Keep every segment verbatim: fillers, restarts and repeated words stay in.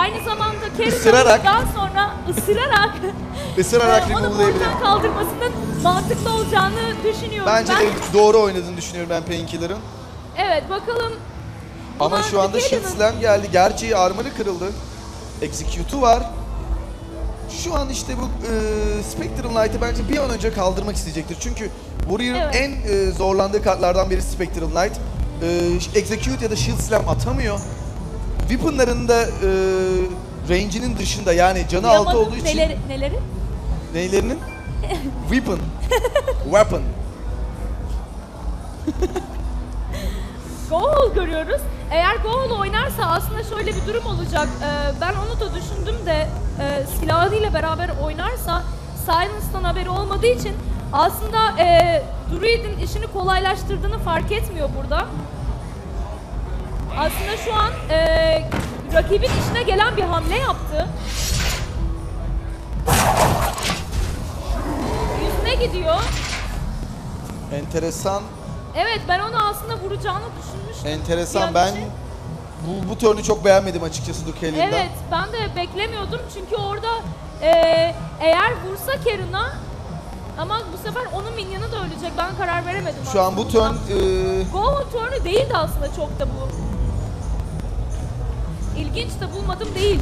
aynı zamanda Isırarak. Carrie'den sonra ısırarak Isırarak e, onu remove'layabilir. buradan kaldırmasının mantıklı olacağını düşünüyorum. Bence ben. de doğru oynadığını düşünüyorum ben Painkiller'ın. Evet bakalım. Ama Buna şu anda Ducalia'nın- Shield Slam geldi. Gerçi armor'ı kırıldı. Execute'u var. Şu an işte bu e, Spectral Knight'ı bence bir an önce kaldırmak isteyecektir. Çünkü Warrior'ın Evet. en e, zorlandığı kartlardan biri Spectral Knight. E, Execute ya da Shield Slam atamıyor. Weapon'ların da e, range'inin dışında, yani canı altı Duyamadım. olduğu için. Neleri? neleri? Neylerinin? Weapon. Weapon. Goal görüyoruz. Eğer Goal oynarsa aslında şöyle bir durum olacak. Ee, ben onu da düşündüm de e, silahıyla beraber oynarsa Silence'dan haberi olmadığı için aslında e, Druid'in işini kolaylaştırdığını fark etmiyor burada. Aslında şu an e, rakibin işine gelen bir hamle yaptı. Yüzüne gidiyor. Enteresan. Evet ben onu aslında vuracağını düşünmüştüm. Bir Enteresan. an Ben için. bu, bu turn'u çok beğenmedim açıkçası Ducalia'dan. Evet, ben de beklemiyordum çünkü orada e, eğer vursa Karen'a ama bu sefer onun minyonu da ölecek. Ben karar veremedim. Şu an bu aslında. turn e, Goal turn'u değildi aslında çok da bu. İlginç de bulmadım değil.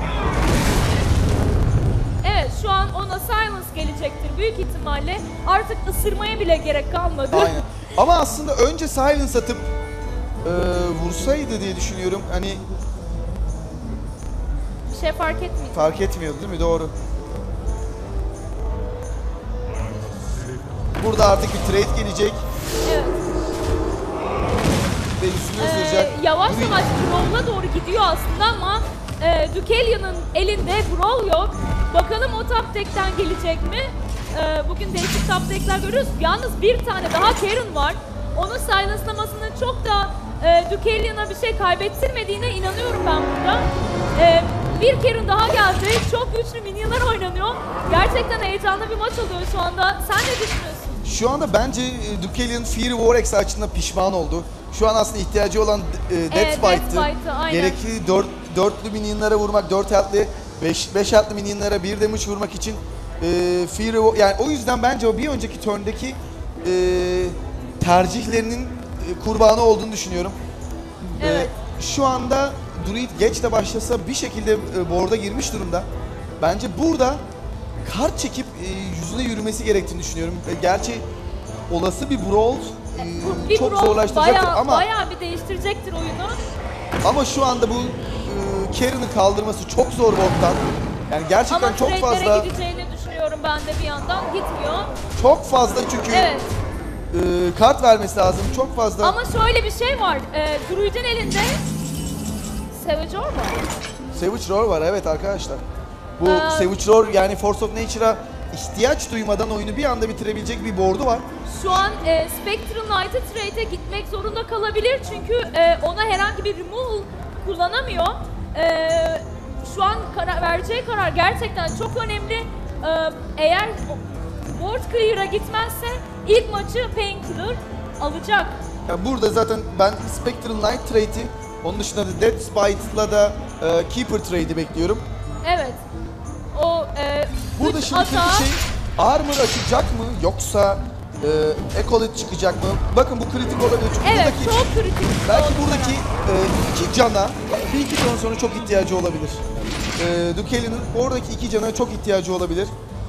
Evet, şu an ona Silence gelecektir büyük ihtimalle. Artık ısırmaya bile gerek kalmadı. aynen. Ama aslında önce Silence atıp e, vursaydı diye düşünüyorum. Hani Bir şey fark etmeyecek. fark etmiyordu değil mi? Doğru. Burada artık bir trade gelecek Evet. ve üstüne Ee, ısıracak. yavaş Druid- yavaş Brawl'a doğru gidiyor aslında ama e, Ducalia'nın elinde Brawl yok. Bakalım o top deck'ten gelecek mi? E, bugün değişik top deck'ler görüyoruz. Yalnız bir tane daha Karen var. Onun silence'lamasının çok da e, Ducalia'na bir şey kaybettirmediğine inanıyorum ben burada. E, bir Karen daha geldi. Çok güçlü minyonlar oynanıyor. Gerçekten heyecanlı bir maç oluyor şu anda. Sen ne düşünüyorsun? Şu anda bence e, Ducalia'nın Fury War X açısından pişman oldu. Şu an aslında ihtiyacı olan e, Death Evet, Death Fight'tı. Fight'ı, aynen. Gerekli dört, dörtlü minyonlara vurmak, dört health'li, beş, beş health'li minyonlara bir damage vurmak için e, Fury War, yani o yüzden bence o bir önceki turndaki e, tercihlerinin e, kurbanı olduğunu düşünüyorum. E, Evet. şu anda Druid geç de başlasa bir şekilde e, board'a girmiş durumda. Bence burada kart çekip e, yüzüne yürümesi gerektiğini düşünüyorum. E, gerçi olası bir brawl e, Bu bir çok Brawl zorlaştıracaktır bayağı, ama bayağı bir değiştirecektir oyunu. ama şu anda bu e, Karen'ı kaldırması çok zor bottan. Yani gerçekten Ama çok trade'lere fazla gideceğini düşünüyorum ben de bir yandan. Gitmiyor. çok fazla çünkü Evet. e, kart vermesi lazım. Çok fazla. Ama şöyle bir şey var. E, Druid'in elinde Savage Orb var. Savage Roar var evet arkadaşlar. Bu Ee, Savage Roar yani Force of Nature'a ihtiyaç duymadan oyunu bir anda bitirebilecek bir board'u var. Şu an e, Spectral Knight'a trade'e gitmek zorunda kalabilir çünkü e, ona herhangi bir removal kullanamıyor. E, şu an karar, vereceği karar gerçekten çok önemli. E, eğer board clear'a gitmezse ilk maçı Painkiller alacak. Ya burada zaten ben Spectral Knight trade'i, onun dışında da Death Spite'la da e, Keeper trade'i bekliyorum. Evet. O e, Burada üç şimdi ata- kritik şey, armor açacak mı yoksa e, Echolith çıkacak mı? Bakın bu kritik olabilir çünkü Evet, buradaki çok kritik. belki oldu buradaki sana. e, iki cana bir iki turn sonra çok ihtiyacı olabilir. E, Ducalia'nın oradaki iki cana çok ihtiyacı olabilir.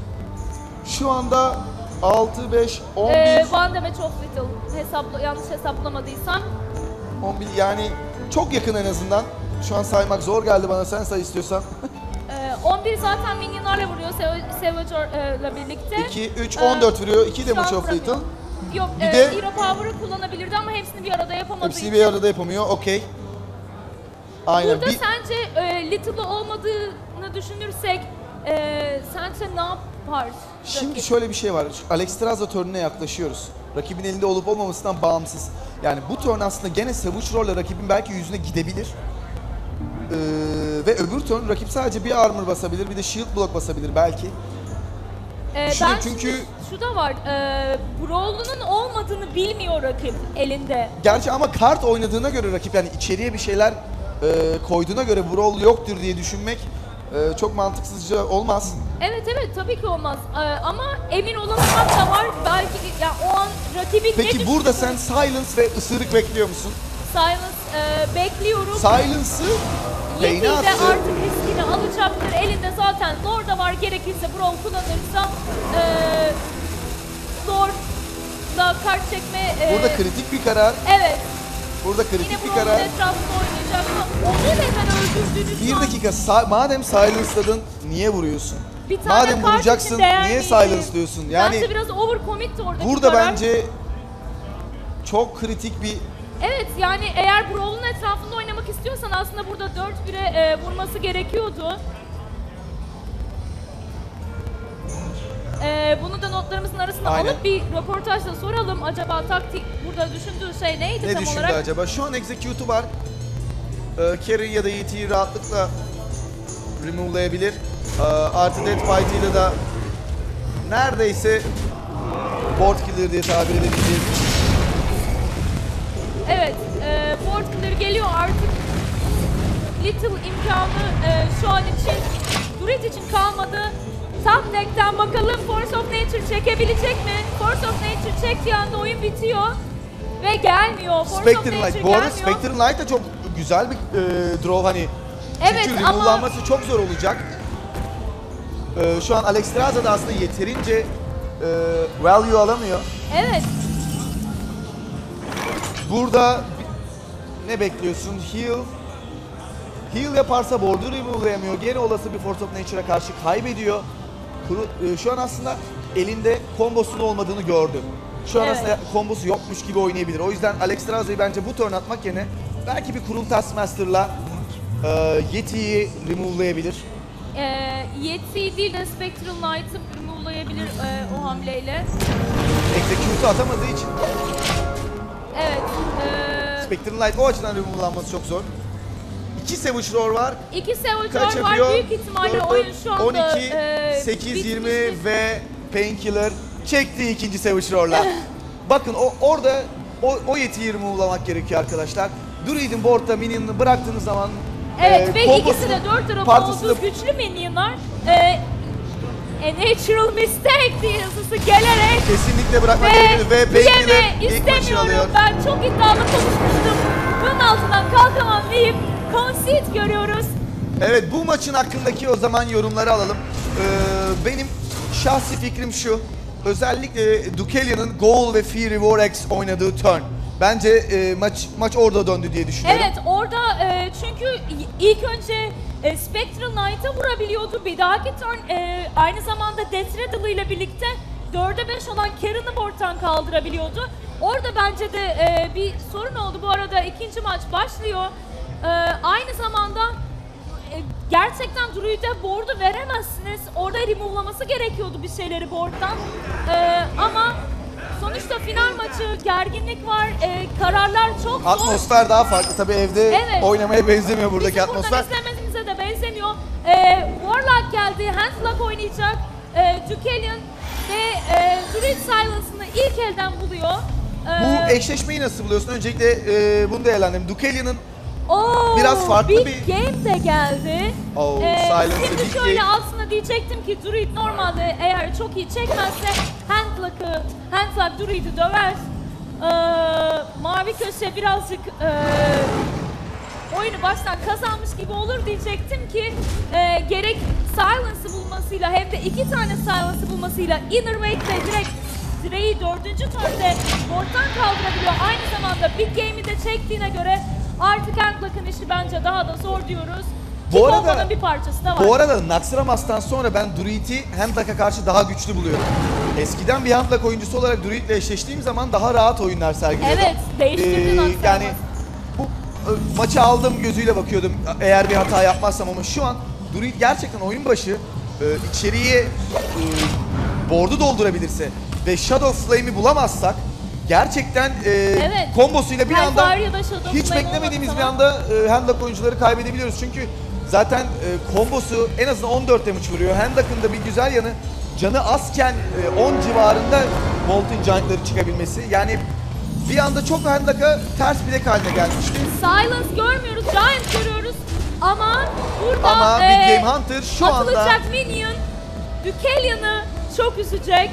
Şu anda altı, beş, on bir, Ee, One damage of little. Hesapla, yanlış hesaplamadıysam. on bir yani çok yakın en azından. Şu an saymak zor geldi bana, sen say istiyorsan. Ee, on bir zaten minyonlarla vuruyor Savage'la birlikte. iki, üç, Ee, on dört vuruyor. iki şu an damage of vuramıyor. little. Yok, Bir e, de- Hero Power'ı kullanabilirdi ama hepsini bir arada yapamadığı Hepsini için. bir arada yapamıyor. Okey. Aynen. Burada Bir- sence e, Little'ı olmadığını düşünürsek e, sence ne yapar? Şimdi rakip? şöyle bir şey var. Şu Alex Teraza turnuna yaklaşıyoruz. Rakibin elinde olup olmamasından bağımsız. Yani bu turn aslında gene Savage Roar'la rakibin belki yüzüne gidebilir. Ee, ve öbür turn rakip sadece bir armor basabilir, bir de shield block basabilir belki. Ee, Düşünün ben çünkü- çünkü şu da var. E, Brawl'unun olmadığını bilmiyor rakip elinde. Gerçi ama kart oynadığına göre rakip yani içeriye bir şeyler e, koyduğuna göre Brawl yoktur diye düşünmek e, çok mantıksızca olmaz. Evet evet tabii ki olmaz. Ee, ama emin olamamak da var. Belki ya o an rakibin ne Peki burada sen düşündüğünü- Silence ve ısırık bekliyor musun? Silence e, bekliyorum. Silence'ı Yeti beyne de attı. artık riskini alacaktır. Elinde zaten Lord da var. Gerekirse Brawl kullanırsa e, Lord'la kart çekme... e, Burada kritik bir karar. Evet. Burada Yine kritik bir Brawl'un karar. etrafında oynayacak ama onu neden öldürdüğünü şu Bir an- dakika, sa- madem silence'ladın niye vuruyorsun? Bir tane Madem kart vuracaksın için değer niye miydi? silence diyorsun? Yani Bence biraz overcommit oradaki burada karar. bence çok kritik bir Evet yani eğer Brawl'un etrafında oynamak istiyorsan aslında burada dört bire e, vurması gerekiyordu. E, bunu da notlarımızın arasına Aynen. alıp bir röportajla soralım. Acaba taktik burada düşündüğü şey neydi ne tam düşündü olarak? acaba? Şu an execute'u var. Ee, Carry ya da E T'yi rahatlıkla remove'layabilir. Ee, artı Death Fight'ıyla da neredeyse board killer diye tabir edebileceğimiz. Evet, e, board killer geliyor artık. Little imkanı e, şu an için, Druid için kalmadı. Top deck'ten bakalım Force of Nature çekebilecek mi? Force of Nature çektiği anda oyun bitiyor. Ve gelmiyor. Force of Spectre Nature Knight. Bu arada gelmiyor. Spectre Knight da çok güzel bir e, draw hani. Evet, Çünkü ama- remove'lanması çok zor olacak. E, şu an Alexstrasza da aslında yeterince e, value alamıyor. Evet, Burada ne bekliyorsun? Heal. Heal yaparsa board'u remove'layamıyor. Gene olası bir Force of Nature'a karşı kaybediyor. Kuru- e, Şu an aslında elinde kombosunun olmadığını gördü. Şu an Evet. aslında kombosu yokmuş gibi oynayabilir. O yüzden Alexstrasa'yı bence bu turn atmak yerine belki bir Cruel Taskmaster'la e, Yeti'yi remove'layabilir. e, Yeti değil de Spectral Knight'ı remove'layabilir e, o hamleyle. Execute'u atamadığı için Evet, e, Spectral Knight o açıdan remove'lanması çok zor. İki Savage Roar var. iki Savage Kaç Roar var. yapıyor? Büyük ihtimalle Dört, oyun şu anda on iki, e, sekiz, yirmi bitmiştir. ve Painkiller çekti ikinci Savage Roar'la. Bakın o orada o, o yetiyi remove'lamak gerekiyor arkadaşlar. Druid'in board'da minion'ını bıraktığınız zaman Evet e, ve kombosunu- ikisi de dört tarafı partisini- olduğu güçlü minyonlar. Ee, a natural mistake diye hızlısı gelerek kesinlikle bırakmak ve gerekiyor ve Painkiller diyeme ilk maçı alıyor. istemiyorum ben çok iddialı konuşmuştum. Bunun altından kalkamam deyip concede görüyoruz. Evet bu maçın hakkındaki o zaman yorumları alalım. Ee, benim şahsi fikrim şu. Özellikle Dukelia'nın Goal ve Fury War X oynadığı turn. Bence e, maç maç orada döndü diye düşünüyorum. Evet orada e, çünkü ilk önce e, Spectral Knight'a vurabiliyordu. Bir dahaki turn e, aynı zamanda Death Rattle ile birlikte dörde beş olan Karen'ı board'tan kaldırabiliyordu. Orada bence de e, bir sorun oldu. Bu arada ikinci maç başlıyor. E, aynı zamanda e, gerçekten Druid'e board'u veremezsiniz. Orada remove'laması gerekiyordu bir şeyleri board'dan. E, ama sonuçta final maçı, gerginlik var, e, kararlar çok zor. Atmosfer daha farklı. Tabii evde Evet. oynamaya benzemiyor buradaki Bizim atmosfer. buradan izlememize de benzemiyor. Ee, Warlock geldi, Handlock oynayacak. Ee, Dukelion ve e, Druid Silence'ını ilk elden buluyor. Ee, Bu eşleşmeyi nasıl buluyorsun? Öncelikle e, bunu değerlendirelim. Dukelia'nın oo, biraz farklı big bir- game de geldi. Oo, Ee, Silence şimdi Big şöyle Game. aslında diyecektim ki Druid normalde eğer çok iyi çekmezse Handlock'ı, Handlock Druid'i döver. Ee, mavi köşe birazcık e, oyunu baştan kazanmış gibi olur diyecektim ki e, gerek Silence'ı bulmasıyla hem de iki tane Silence'ı bulmasıyla Inner Wake'de direkt Dre'yi dördüncü turnde board'dan kaldırabiliyor. Aynı zamanda Big Game'i de çektiğine göre artık Handlock'ın işi bence daha da zor diyoruz. Bu Ki arada- kombanın bir parçası da var. Bu arada Naxxramas'tan sonra ben Druid'i Handlock'a karşı daha güçlü buluyorum. Eskiden bir Handlock oyuncusu olarak Druid'le eşleştiğim zaman daha rahat oyunlar sergiliyordum. Evet, değiştirdi Naxxramas. Yani bu e, maçı aldım gözüyle bakıyordum eğer bir hata yapmazsam ama şu an Druid gerçekten oyun başı e, içeriye e, board'u doldurabilirse ve Shadow Flame'i bulamazsak gerçekten e, Evet. kombosuyla bir anda Hellfire ya da Shadow hiç Flame beklemediğimiz olmadı bir anda e, Handlock oyuncuları kaybedebiliyoruz. Çünkü zaten e, kombosu en azından on dört damage vuruyor. Handlock'ın da bir güzel yanı canı azken e, on civarında Molten Giant'ları çıkabilmesi. Yani bir anda çok Handlock'a ters bilek haline gelmişti. Silence görmüyoruz, Giant görüyoruz. Ama burada Ama e, Big Game Hunter şu atılacak anda Minion Deucalion'ı çok üzecek.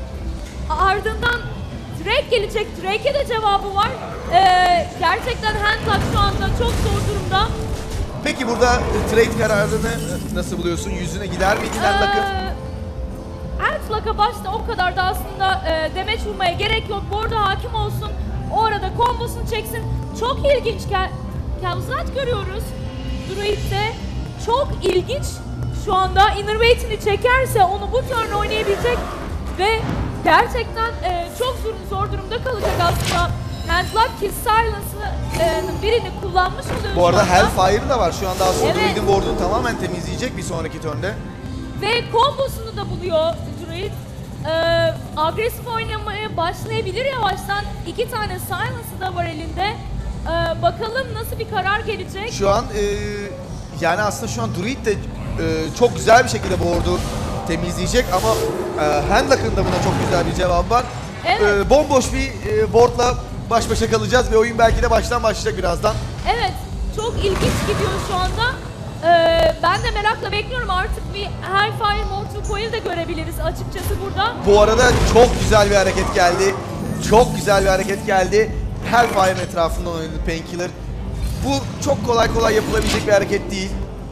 Ardından Drake gelecek. Drake'e de cevabı var. E, gerçekten Handlock şu anda çok zor durumda. peki burada trade kararını nasıl buluyorsun? Yüzüne gider miydi Handlock'ın? Ee, Handlock'a başta o kadar da aslında e, demeç vurmaya gerek yok. Borda hakim olsun. O arada kombosunu çeksin. Çok ilginç. Kemzat görüyoruz. Druid'de çok ilginç. Şu anda Innervate'ini çekerse onu bu turn oynayabilecek ve gerçekten e, çok zor, zor durumda kalacak aslında. Handlock ki Silence'ın birini kullanmış oluyor Bu şu arada anda. Hellfire'ı da var. Şu anda aslında Evet. Druid'in board'unu tamamen temizleyecek bir sonraki turn'de. Ve kombosunu da buluyor Druid. Ee, agresif oynamaya başlayabilir yavaştan. İki tane Silence'ı da var elinde. Ee, bakalım nasıl bir karar gelecek. Şu an e, yani aslında şu an Druid de e, çok güzel bir şekilde board'u temizleyecek ama e, Handlock'ın da buna çok güzel bir cevabı var. Evet. E, bomboş bir e, board'la baş başa kalacağız ve oyun belki de baştan başlayacak birazdan. Evet, çok ilginç gidiyor şu anda. Ee, ben de merakla bekliyorum, artık bir Hellfire Mortal Coil de görebiliriz açıkçası burada. Bu arada çok güzel bir hareket geldi. Çok güzel bir hareket geldi. Hellfire'ın etrafından oynadı Painkiller. Bu çok kolay kolay yapılabilecek bir hareket değil.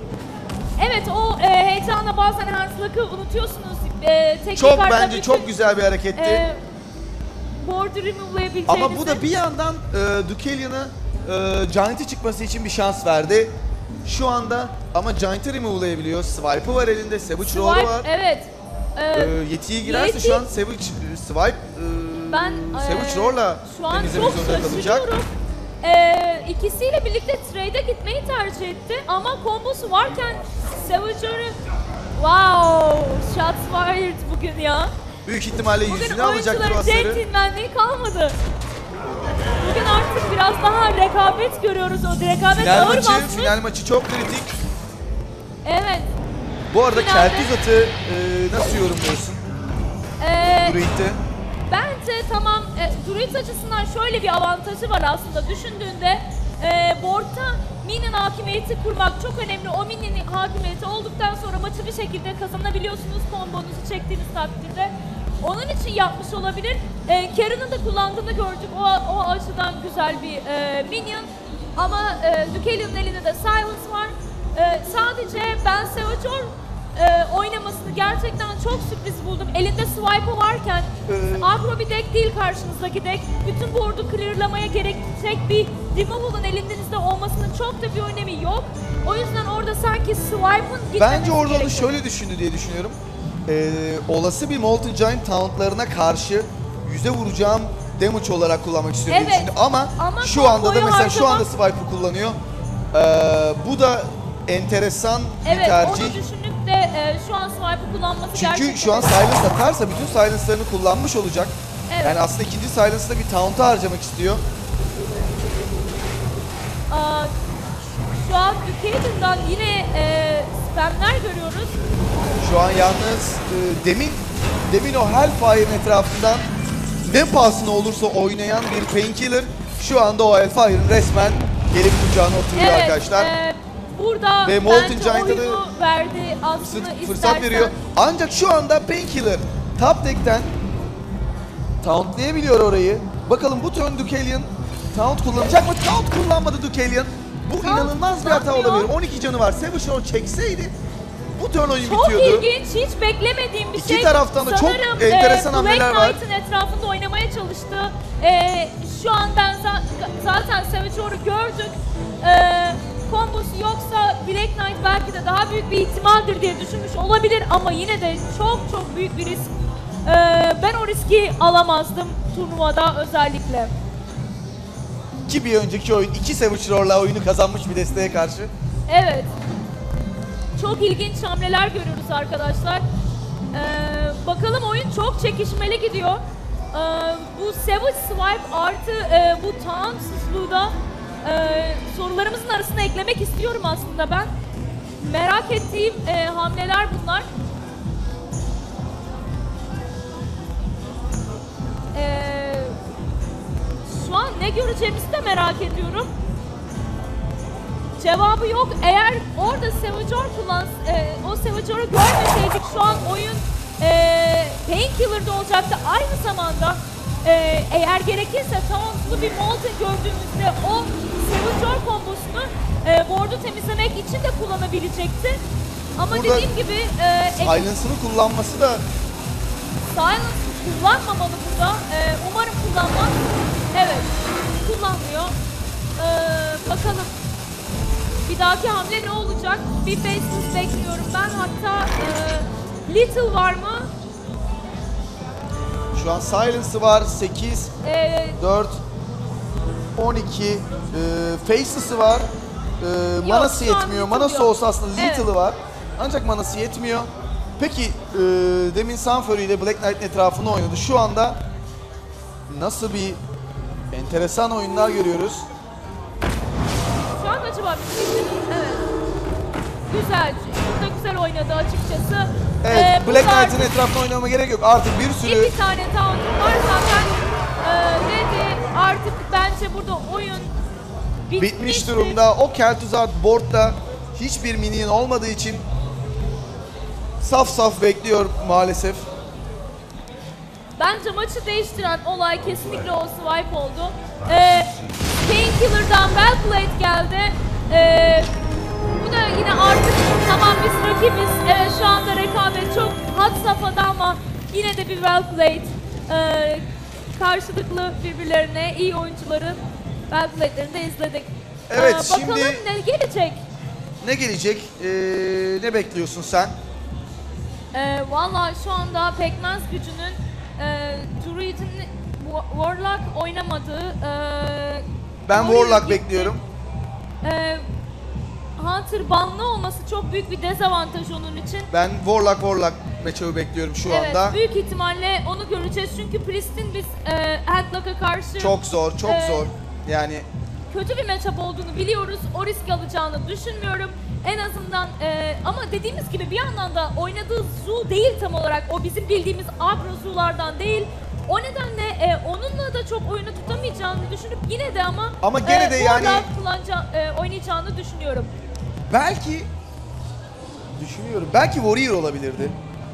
Evet, o e, heyecanla bazen Handlock'ı unutuyorsunuz. E, teknik Çok kartla bence bütün, çok güzel bir hareketti. E, board'u remove'layabileceğinizi. Ama bu da bir yandan e, Deucalion'a e, Giant'i çıkması için bir şans verdi. Şu anda ama Giant'i remove'layabiliyor. Swipe'ı var elinde, Savage Roar'u Swipe, var. evet. E, E, Yeti'ye girerse Yeti- şu an Savage e, Swipe e, ben Savage e, Roar'la şu an temizlemek çok zorunda kalacak. şaşırıyorum. E, ikisiyle birlikte trade'e gitmeyi tercih etti ama kombosu varken Savage'ı wow, shots fired bugün ya. Büyük ihtimalle Bugün yüzüne alacaktır oyuncuların basları. centilmenliği kalmadı. Bugün artık biraz daha rekabet görüyoruz. O rekabet Final ağır maçı, basmış. final maçı çok kritik. Evet. Bu arada Finalde- Kel'Thuzat'ı e, nasıl yorumluyorsun Ee, Druid'de? Bence tamam, e, Druid açısından şöyle bir avantajı var aslında düşündüğünde. E, board'ta minion hakimiyeti kurmak çok önemli. O minion hakimiyeti olduktan sonra maçı bir şekilde kazanabiliyorsunuz kombonuzu çektiğiniz takdirde. Onun için yapmış olabilir. E, Karen'ın da kullandığını gördük. O, o açıdan güzel bir e, minion. Ama e, Deucalion'un elinde de Silence var. E, sadece ben Savage e, oynamasını gerçekten çok sürpriz buldum. Elinde swipe'ı varken Ee, agro bir deck değil karşınızdaki deck. Bütün board'u clearlamaya gerekecek bir removal'ın elinizde olmasının çok da bir önemi yok. O yüzden orada sanki swipe'ın gitmemesi Bence orada onu gerekiyor. şöyle düşündü diye düşünüyorum. Ee, olası bir Molten Giant tauntlarına karşı yüze vuracağım damage olarak kullanmak istiyorum diye Evet. düşündü. Ama, Ama şu anda da komboyu mesela şu harcamak- anda Swipe'ı kullanıyor. Ee, bu da enteresan bir Evet, tercih. onu düşünüp de e, şu an swipe'ı kullanması Çünkü gerçekten... şu an Silence atarsa bütün Silence'larını kullanmış olacak. Evet. Yani aslında ikinci Silence'da bir taunt'u harcamak istiyor. Aa, şu an Deucalion'dan yine e, spamler görüyoruz. Şu an yalnız e, demin demin o Hellfire'ın etrafından ne pahasına olursa oynayan bir Painkiller şu anda o Hellfire'ın resmen gelip kucağına oturuyor Evet, arkadaşlar. e, burada Ve Molten bence Giant'a da oyunu verdi aslında Fırsat- Fırsat istersen. veriyor. Ancak şu anda Painkiller top deck'ten tauntlayabiliyor orayı. Bakalım bu turn Deucalion taunt kullanacak mı? Taunt kullanmadı Deucalion. Bu Taunt inanılmaz bir hata kullanmıyor. olabilir. on iki canı var. Savage Roar çekseydi bu turn oyun Çok bitiyordu. ilginç, hiç beklemediğim bir İki şey. taraftan da çok Sanırım, enteresan e, hamleler Black var. Knight'ın etrafında oynamaya çalıştı. E, şu an ben za- zaten Savage Roar'u gördük. E, kombosu yoksa Black Knight belki de daha büyük bir ihtimaldir diye düşünmüş olabilir ama yine de çok çok büyük bir risk. E, ben o riski alamazdım turnuvada özellikle. Ki bir önceki oyun iki Savage Roar'la oyunu kazanmış bir desteğe karşı. Evet. Çok ilginç hamleler görüyoruz arkadaşlar. Ee, bakalım oyun çok çekişmeli gidiyor. Ee, bu Savage Swipe artı e, bu tauntsuzluğu da e, sorularımızın arasına eklemek istiyorum aslında ben. Merak ettiğim e, hamleler bunlar. Ee, şu ne göreceğimizi de merak ediyorum. Cevabı yok. Eğer orada Savagor kullan, e, o Savagor'u görmeseydik şu an oyun e, Painkiller'da olacaktı. Aynı zamanda e, eğer gerekirse Taunt'lu bir Molten gördüğümüzde o Savagor kombosunu e, board'u temizlemek için de kullanabilecekti. Ama Burada dediğim gibi e, Silence'ını kullanması da Silence kullanmamalı burada. E, umarım kullanmaz. Evet, kullanmıyor. E, bakalım. Bir dahaki hamle ne olacak? Bir faceless bekliyorum ben. Hatta e, Little var mı? şu an Silence'ı var. sekiz, E, dört, on iki. E, Faceless'ı var. E, manası şu an yetmiyor. Little Manası yok. olsa aslında Evet. Little'ı var. Ancak manası yetmiyor. Peki e, demin Sunfury ile Black Knight'in etrafını oynadı. Şu anda nasıl bir enteresan oyunlar görüyoruz. şu an acaba bir şey evet. Güzel. Burada güzel oynadı açıkçası. Evet, E, Black burada Knight'in etrafına oynamama gerek yok. Artık bir sürü İki tane taunt'um var zaten. E, dedi artık bence burada oyun bitmiş bitmiştir. durumda. O Kel'Thuzad board'da hiçbir minion olmadığı için saf saf bekliyor maalesef. Bence maçı değiştiren olay kesinlikle o swipe oldu. Ee, Painkiller'dan Wellblade geldi. Ee, bu da yine artık tamam biz rakibiz. Evet şu anda rekabet çok had safhada ama yine de bir Wellblade. Ee, karşılıklı birbirlerine iyi oyuncuların Wellblade'lerini de izledik. Evet, Ee, bakalım şimdi- ne gelecek? Ne gelecek? Ee, ne bekliyorsun sen? Ee, Valla şu anda Pekmez gücünün e, Druid'in Wa- Warlock oynamadığı e, Ben Warrior Warlock gitti. bekliyorum. E, Hunter banlı olması çok büyük bir dezavantaj onun için. Ben Warlock Warlock matchup'ı bekliyorum şu Evet, anda. büyük ihtimalle onu göreceğiz çünkü Priest'in biz e, Handlock'a karşı Çok zor, çok Ee, zor. Yani kötü bir matchup olduğunu biliyoruz. O risk alacağını düşünmüyorum. En azından e, ama dediğimiz gibi bir yandan da oynadığı Zu değil tam olarak. O bizim bildiğimiz agro Zu'lardan değil. O nedenle e, onunla da çok oyunu tutamayacağını düşünüp yine de ama Ama gene de yani- Warlock kullanaca- e, oynayacağını düşünüyorum. belki düşünüyorum. Belki Warrior olabilirdi.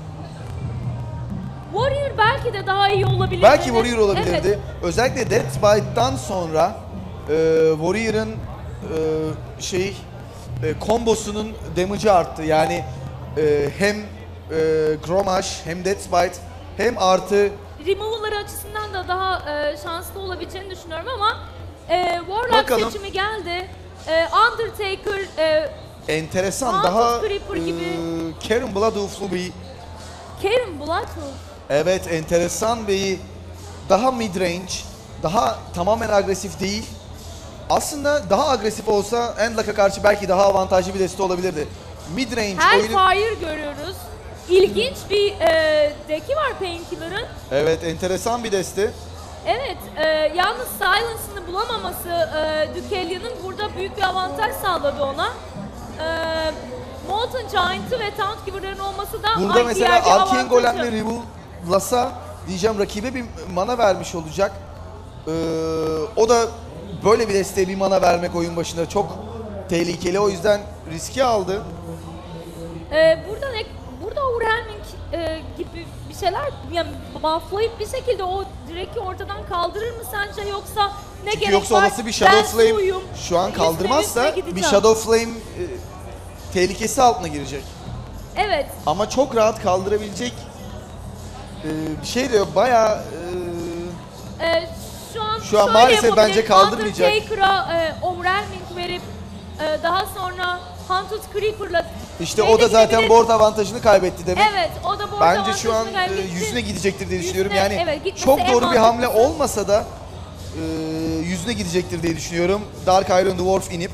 Warrior belki de daha iyi olabilirdi. Belki Warrior olabilirdi. Evet. Özellikle Death Bite'dan sonra e, Warrior'ın e, şey e, kombosunun damage'ı arttı. Yani e, hem e, Grommash hem Death Bite hem artı Removal'ları açısından da daha e, şanslı olabileceğini düşünüyorum ama e, Warlock Bakalım. seçimi geldi. E, Undertaker e, enteresan Mantis daha Creeper e, gibi. Karen Bloodhoof'lu bir Karen Bloodhoof. evet enteresan bir daha mid range, daha tamamen agresif değil. Aslında daha agresif olsa Endlock'a karşı belki daha avantajlı bir deste olabilirdi. Mid range oyunu Hellfire görüyoruz. İlginç bir e, deki var Painkiller'ın. evet enteresan bir deste. Evet, e, yalnız Silence'ını bulamaması e, Deucalion'ın burada büyük bir avantaj sağladı ona. E, Molten Giant'ı ve Taunt Giver'ların olması da Burada ay- mesela diğer bir Arcane avantajı. Golem'le Remove'lasa diyeceğim rakibe bir mana vermiş olacak. Ee, o da böyle bir desteğe bir mana vermek oyun başında çok tehlikeli. O yüzden riski aldı. Ee, burada ne, burada overwhelming e, gibi bir şeyler yani bufflayıp bir şekilde o direk'i ortadan kaldırır mı sence yoksa ne Çünkü gerek yoksa var? olası bir Shadow Ben Flame suyum, şu an üstüne kaldırmazsa üstüne bir gideceğim. Shadow Flame e, tehlikesi altına girecek. Evet. Ama çok rahat kaldırabilecek e, bir şey de yok. Bayağı e, e, şu an Şu an şöyle maalesef yapabilir, bence kaldırmayacak. Undertaker'a e, overwhelming verip e, daha sonra Hunted Creeper'la işte şeyde o da zaten gidebilir. board avantajını kaybetti demek. Evet, o da board Bence şu an avantajını e, kaybetti. yüzüne gidecektir diye Yüzüne, düşünüyorum. Yani evet, gitmesi çok en doğru bir hamle mantıklısı. olmasa da e, yüzüne gidecektir diye düşünüyorum. Dark Iron Dwarf inip.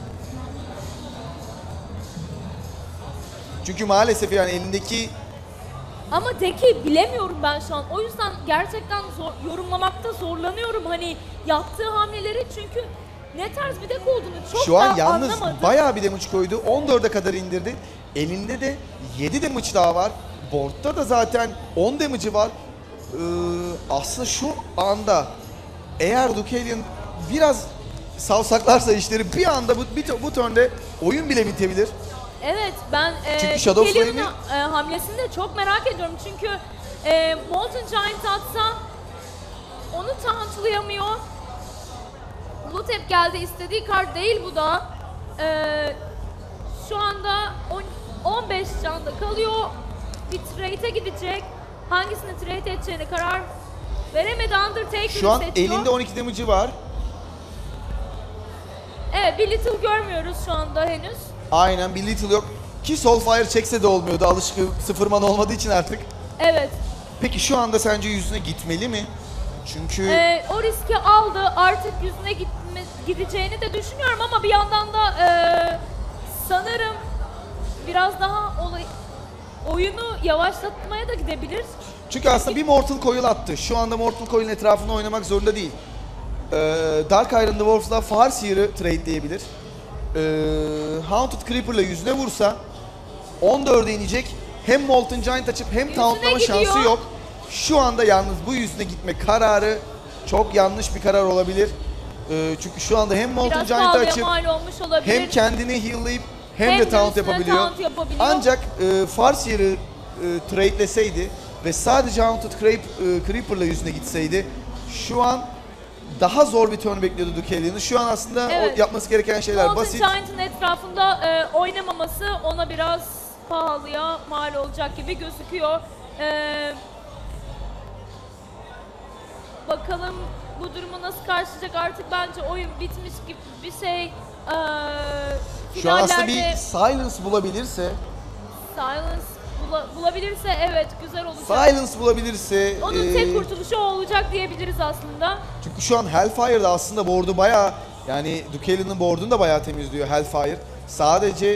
Çünkü maalesef yani elindeki Ama deki bilemiyorum ben şu an. O yüzden gerçekten zor, yorumlamakta zorlanıyorum. Hani yaptığı hamleleri çünkü ne tarz bir dek olduğunu çok şu an daha yalnız anlamadım. bayağı bir damage koydu. on dörde kadar indirdi. Elinde de yedi damage daha var. Board'da da zaten on damage'ı var. Ee, aslında şu anda eğer Deucalion biraz savsaklarsa işleri bir anda bu, bir, bu turnde oyun bile bitebilir. Evet, ben e, Çünkü Shadow Kelly'nin Flame'i- e, hamlesini de çok merak ediyorum. Çünkü e, Molten Giant atsa onu tauntlayamıyor. Blue Tap geldi, istediği kart değil bu da. E, şu anda on, on beş canda kalıyor. Bir trade'e gidecek. Hangisini trade edeceğine karar veremedi. Undertaker'ı Şu an seçiyor. elinde on iki damage'ı var. Evet, bir little görmüyoruz şu anda henüz. Aynen, bir little yok. Ki Soulfire çekse de olmuyordu. Alışkın sıfır man olmadığı için artık. Evet. Peki şu anda sence yüzüne gitmeli mi? Çünkü Ee, o riski aldı. Artık yüzüne gitme, gideceğini de düşünüyorum ama bir yandan da e, sanırım biraz daha olay, oyunu yavaşlatmaya da gidebilir. çünkü aslında bir Mortal Coil attı. Şu anda Mortal Coil'in etrafında oynamak zorunda değil. Ee, Dark Iron Dwarfs'la Farseer'ı trade'leyebilir. Ee, Haunted Creeper'la yüzüne vursa on dörde inecek. Hem Molten Giant açıp hem Yüzüne tauntlama şansı gidiyor. yok. Şu anda yalnız bu yüzüne gitme kararı çok yanlış bir karar olabilir. Ee, çünkü şu anda hem Molten Biraz Giant'ı pahalıya açıp mal olmuş olabilir. hem kendini heal'layıp hem, Hem de de taunt üstüne yapabiliyor. taunt yapabiliyor. Ancak e, Farseer'ı e, trade'leseydi ve sadece Haunted Creep, e, Creeper'la yüzüne gitseydi şu an daha zor bir turn bekliyordu Dukelia'nın. Şu an aslında Evet. o yapması gereken şeyler Molten basit. Giant'ın etrafında e, oynamaması ona biraz pahalıya mal olacak gibi gözüküyor. E, bakalım bu durumu nasıl karşılayacak, artık bence oyun bitmiş gibi bir şey. E, Şu an aslında finallerde bir silence bulabilirse, silence bula- bulabilirse evet güzel olacak. silence bulabilirse Onun e, tek kurtuluşu o olacak diyebiliriz aslında. çünkü şu an Hellfire'da aslında board'u bayağı, yani Dukelia'nın board'unu da bayağı temizliyor Hellfire. Sadece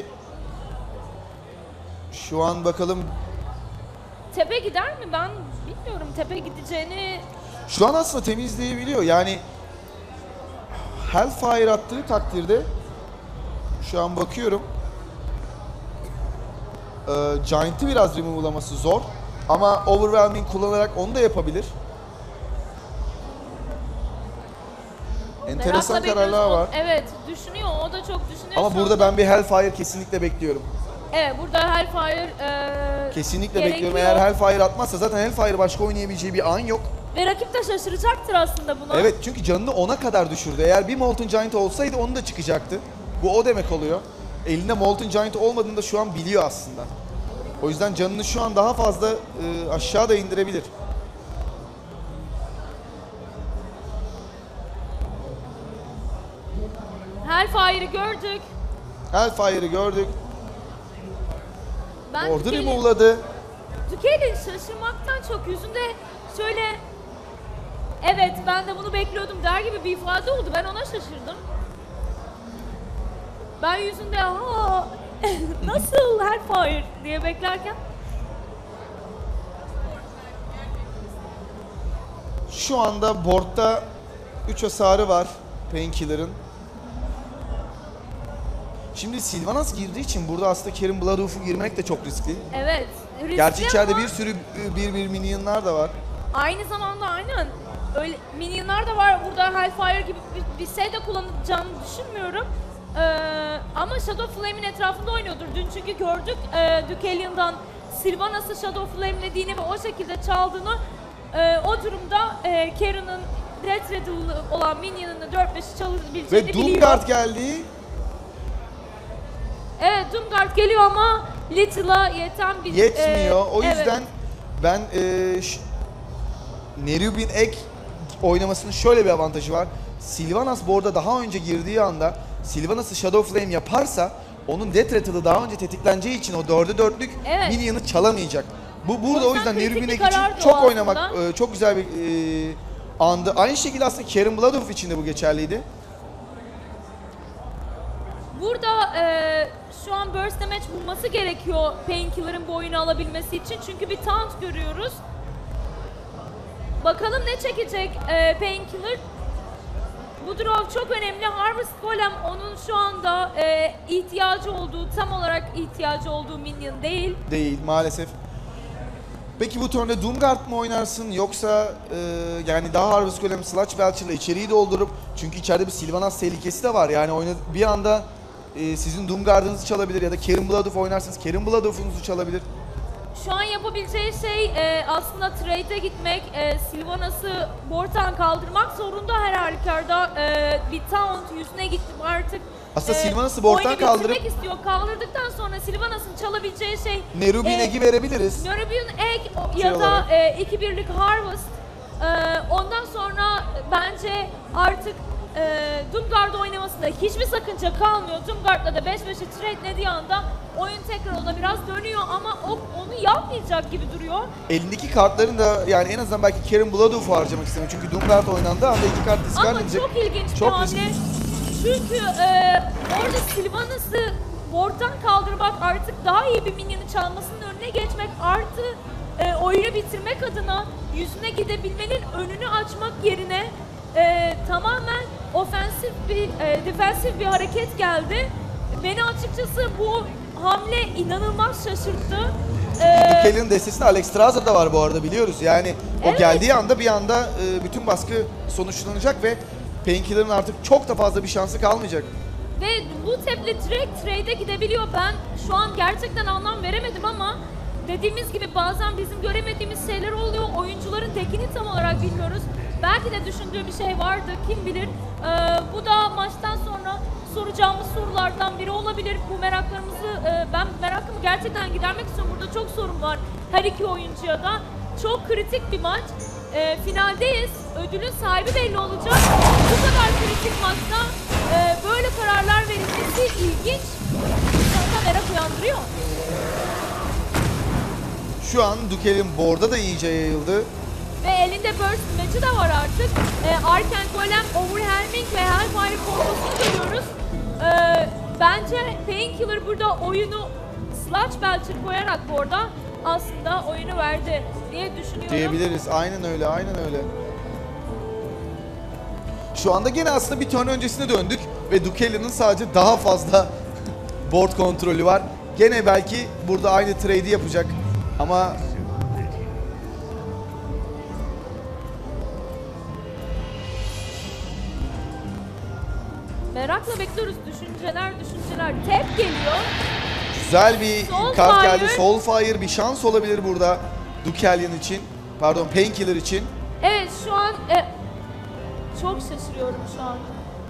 şu an bakalım, Tepe gider mi? Ben bilmiyorum tepe gideceğini. şu an aslında temizleyebiliyor. Yani Hellfire attığı takdirde şu an bakıyorum. Ee, Giant'ı biraz remove'laması zor. Ama Overwhelming kullanarak onu da yapabilir. Enteresan Merakla kararlar bekliyoruz. var. O- Evet düşünüyor, o da çok düşünüyor. Ama şu burada anda. ben bir Hellfire kesinlikle bekliyorum. Evet, burada Hellfire e, Kesinlikle gerekiyor. bekliyorum. Eğer Hellfire atmazsa zaten Hellfire başka oynayabileceği bir an yok. Ve rakip de şaşıracaktır aslında buna. Evet, çünkü canını ona kadar düşürdü. Eğer bir Molten Giant olsaydı onu da çıkacaktı. Bu o demek oluyor. Elinde Molten Giant olmadığını da şu an biliyor aslında. O yüzden canını şu an daha fazla e, aşağı da indirebilir. Hellfire'ı gördük. Hellfire'ı gördük. Ben Orada Dukel'in- remove'ladı. Dukel'in şaşırmaktan çok yüzünde şöyle evet ben de bunu bekliyordum der gibi bir ifade oldu. Ben ona şaşırdım. Ben yüzünde ha nasıl Hellfire diye beklerken Şu anda board'da üç hasarı var Painkiller'ın. Şimdi Sylvanas girdiği için burada aslında Kerim Bloodhoof'u girmek de çok riskli. evet riskli Gerçi içeride ama bir sürü bir bir minyonlar da var. aynı zamanda aynen öyle minyonlar da var. Burada Hellfire gibi bir, bir şey de kullanacağını düşünmüyorum. Ee, ama Shadow Flame'in etrafında oynuyordur. Dün çünkü gördük e, Dukelian'dan Sylvanas'ı Shadow Flame'lediğini ve o şekilde çaldığını. Ee, o durumda e, Karen'ın Red Riddle'lı olan minyonunu dört beşi çalabileceğini Ve biliyor. Doomguard geldi. Evet, Doomguard geliyor ama Little'a yeten bir... Yetmiyor. e, O evet. yüzden ben e, ş- Nerubin Ek oynamasının şöyle bir avantajı var. Sylvanas bu arada daha önce girdiği anda Sylvanas'ı Shadow Flame yaparsa onun Death Rattle'ı daha önce tetikleneceği için o dörde dörtlük Evet. minyonu çalamayacak. Bu burada O o yüzden yüzden kritik Nerubin bir Ek için karardı o çok aslında. oynamak e, çok güzel bir e, andı. Aynı şekilde aslında Kerim Bloodhoof için de bu geçerliydi. Burada e, şu an Burst Damage bulması gerekiyor Painkiller'ın bu oyunu alabilmesi için. Çünkü bir taunt görüyoruz. Bakalım ne çekecek e, Painkiller. Bu draw çok önemli. Harvest Golem onun şu anda e, ihtiyacı olduğu, tam olarak ihtiyacı olduğu minion değil. Değil maalesef. Peki bu turnda Doomguard mı oynarsın yoksa e, yani daha Harvest Golem Sludge Belcher'la içeriği doldurup, çünkü içeride bir Sylvanas tehlikesi de var. Yani oyna, bir anda e, sizin Doomguard'ınızı çalabilir ya da Karen Blood-Off oynarsınız, Karen Blood-Off'unuzu çalabilir. Şu an yapabileceği şey e, aslında trade'e gitmek, e, Sylvanas'ı board'tan kaldırmak zorunda her halükarda. E, bir taunt yüzüne gittim artık. Aslında Sylvanas'ı board'tan oyunu kaldırıp bitirmek istiyor. Kaldırdıktan sonra Sylvanas'ın çalabileceği şey Nerubian e, Egg'i verebiliriz. Nerubian Egg Şey ya da olarak. e, iki birlik Harvest. E, ondan sonra bence artık e, Doomguard oynamasında hiçbir sakınca kalmıyor. Doomguard'la da beş beşe trade'lediği anda oyun tekrar ona biraz dönüyor ama o onu yapmayacak gibi duruyor. Elindeki kartların da yani en azından belki Karen Blood-Off'u harcamak istemiyor. Çünkü Doomguard oynandığı anda iki kart discard Ama edecek. çok ilginç bir Çok hamle. riskli. Çünkü e, orada Sylvanas'ı board'dan kaldırmak, artık daha iyi bir minyonu çalmasının önüne geçmek, artı e, oyunu bitirmek adına yüzüne gidebilmenin önünü açmak yerine e, tamamen ofensif bir, e, defensif bir hareket geldi. Beni açıkçası bu hamle inanılmaz şaşırttı. E, Kelly'nin destesinde Alex Straza da var bu arada, biliyoruz. Yani o Evet. geldiği anda bir anda e, bütün baskı sonuçlanacak ve Painkiller'ın artık çok da fazla bir şansı kalmayacak. Ve bu teple direkt trade'e gidebiliyor. Ben şu an gerçekten anlam veremedim ama dediğimiz gibi bazen bizim göremediğimiz şeyler oluyor. Oyuncuların tekini tam olarak bilmiyoruz. Belki de düşündüğü bir şey vardı, kim bilir. Ee, bu da maçtan sonra soracağımız sorulardan biri olabilir. Bu meraklarımızı, e, ben merakımı gerçekten gidermek istiyorum. Burada çok sorun var her iki oyuncuya da. Çok kritik bir maç. E, finaldeyiz. Ödülün sahibi belli olacak. Bu kadar kritik maçta e, böyle kararlar verilmesi ilginç. Sana merak uyandırıyor. Şu an Dukel'in board'a da iyice yayıldı. Ve elinde Burst maçı da var artık. E, Arcane Golem, Overwhelming ve Hellfire kombosunu görüyoruz. E, bence Painkiller burada oyunu Sludge Belcher koyarak bu arada aslında oyunu verdi diye düşünüyorum. Diyebiliriz. Aynen öyle, aynen öyle. Şu anda gene aslında bir turn öncesine döndük ve Dukel'in sadece daha fazla board kontrolü var. Gene belki burada aynı trade'i yapacak ama Merakla bekliyoruz. Düşünceler, düşünceler. Tep geliyor. güzel bir Soulfire. kart geldi. Soulfire bir şans olabilir burada Dukelian için. Pardon, Painkiller için. Evet, şu an e, çok şaşırıyorum şu an.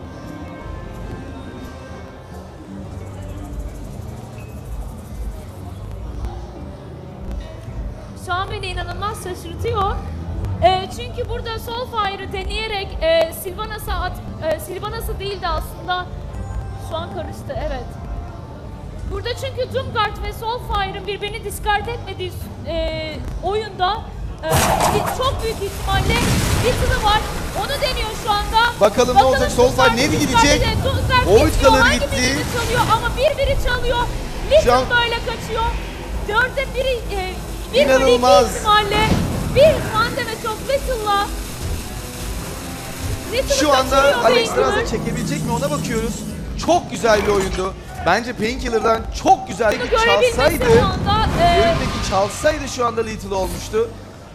Şu an beni inanılmaz şaşırtıyor. E, çünkü burada Soulfire'ı deneyerek e, Sylvanas'a at, e, Sylvanas'a değil de aslında şu an karıştı, evet. Burada çünkü Doomguard ve Soulfire'ın birbirini discard etmediği e, oyunda e, çok büyük ihtimalle Little'ı var. Onu deniyor şu anda. Bakalım ne olacak? Soulfire nereye gidecek? Void Color gitti. Birini çalıyor ama bir biri çalıyor. Little Şu an- böyle kaçıyor. Dörde biri, e, bir bölü iki İnanılmaz. ihtimalle bir Mande ve çok Little'la Little'ı Şu anda kaçırıyor Alex Painkiller. Straza çekebilecek mi ona bakıyoruz. Çok güzel bir oyundu. Bence Painkiller'dan çok güzel Bunu bir görebilmesi çalsaydı, şu anda e, önündeki çalsaydı şu anda Lethal olmuştu.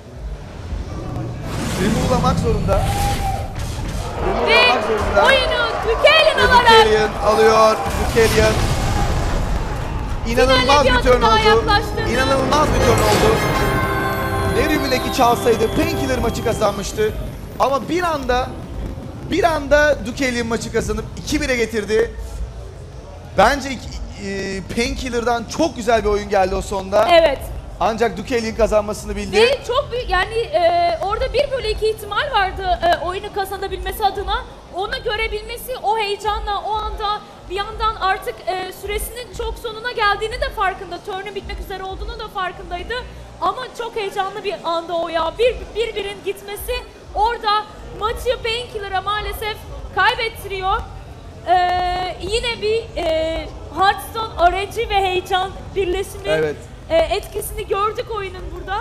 Remove'lamak zorunda. ve Remove'lamak zorunda. oyunu Dukelian Ve alarak Dukelian alıyor. Dukelian. İnanılmaz Finale bir bir turn adım daha oldu. yaklaştırdı. İnanılmaz bir turn oldu. Nerümündeki çalsaydı Painkiller maçı kazanmıştı. Ama bir anda bir anda Dukelian maçı kazanıp iki bire getirdi. Bence e, Painkiller'dan çok güzel bir oyun geldi o sonda. evet. Ancak Dukelian kazanmasını bildi. Ve çok büyük, yani e, orada bir bölü iki ihtimal vardı e, oyunu kazanabilmesi adına. Onu görebilmesi, o heyecanla o anda bir yandan artık e, süresinin çok sonuna geldiğini de farkında. Turn'un bitmek üzere olduğunu da farkındaydı. Ama çok heyecanlı bir anda o ya. Bir, bir birin gitmesi orada maçı Painkiller'a maalesef kaybettiriyor. E, yine bir e, Hearthstone aracı ve heyecan birleşimi. Evet. E, etkisini gördük oyunun burada.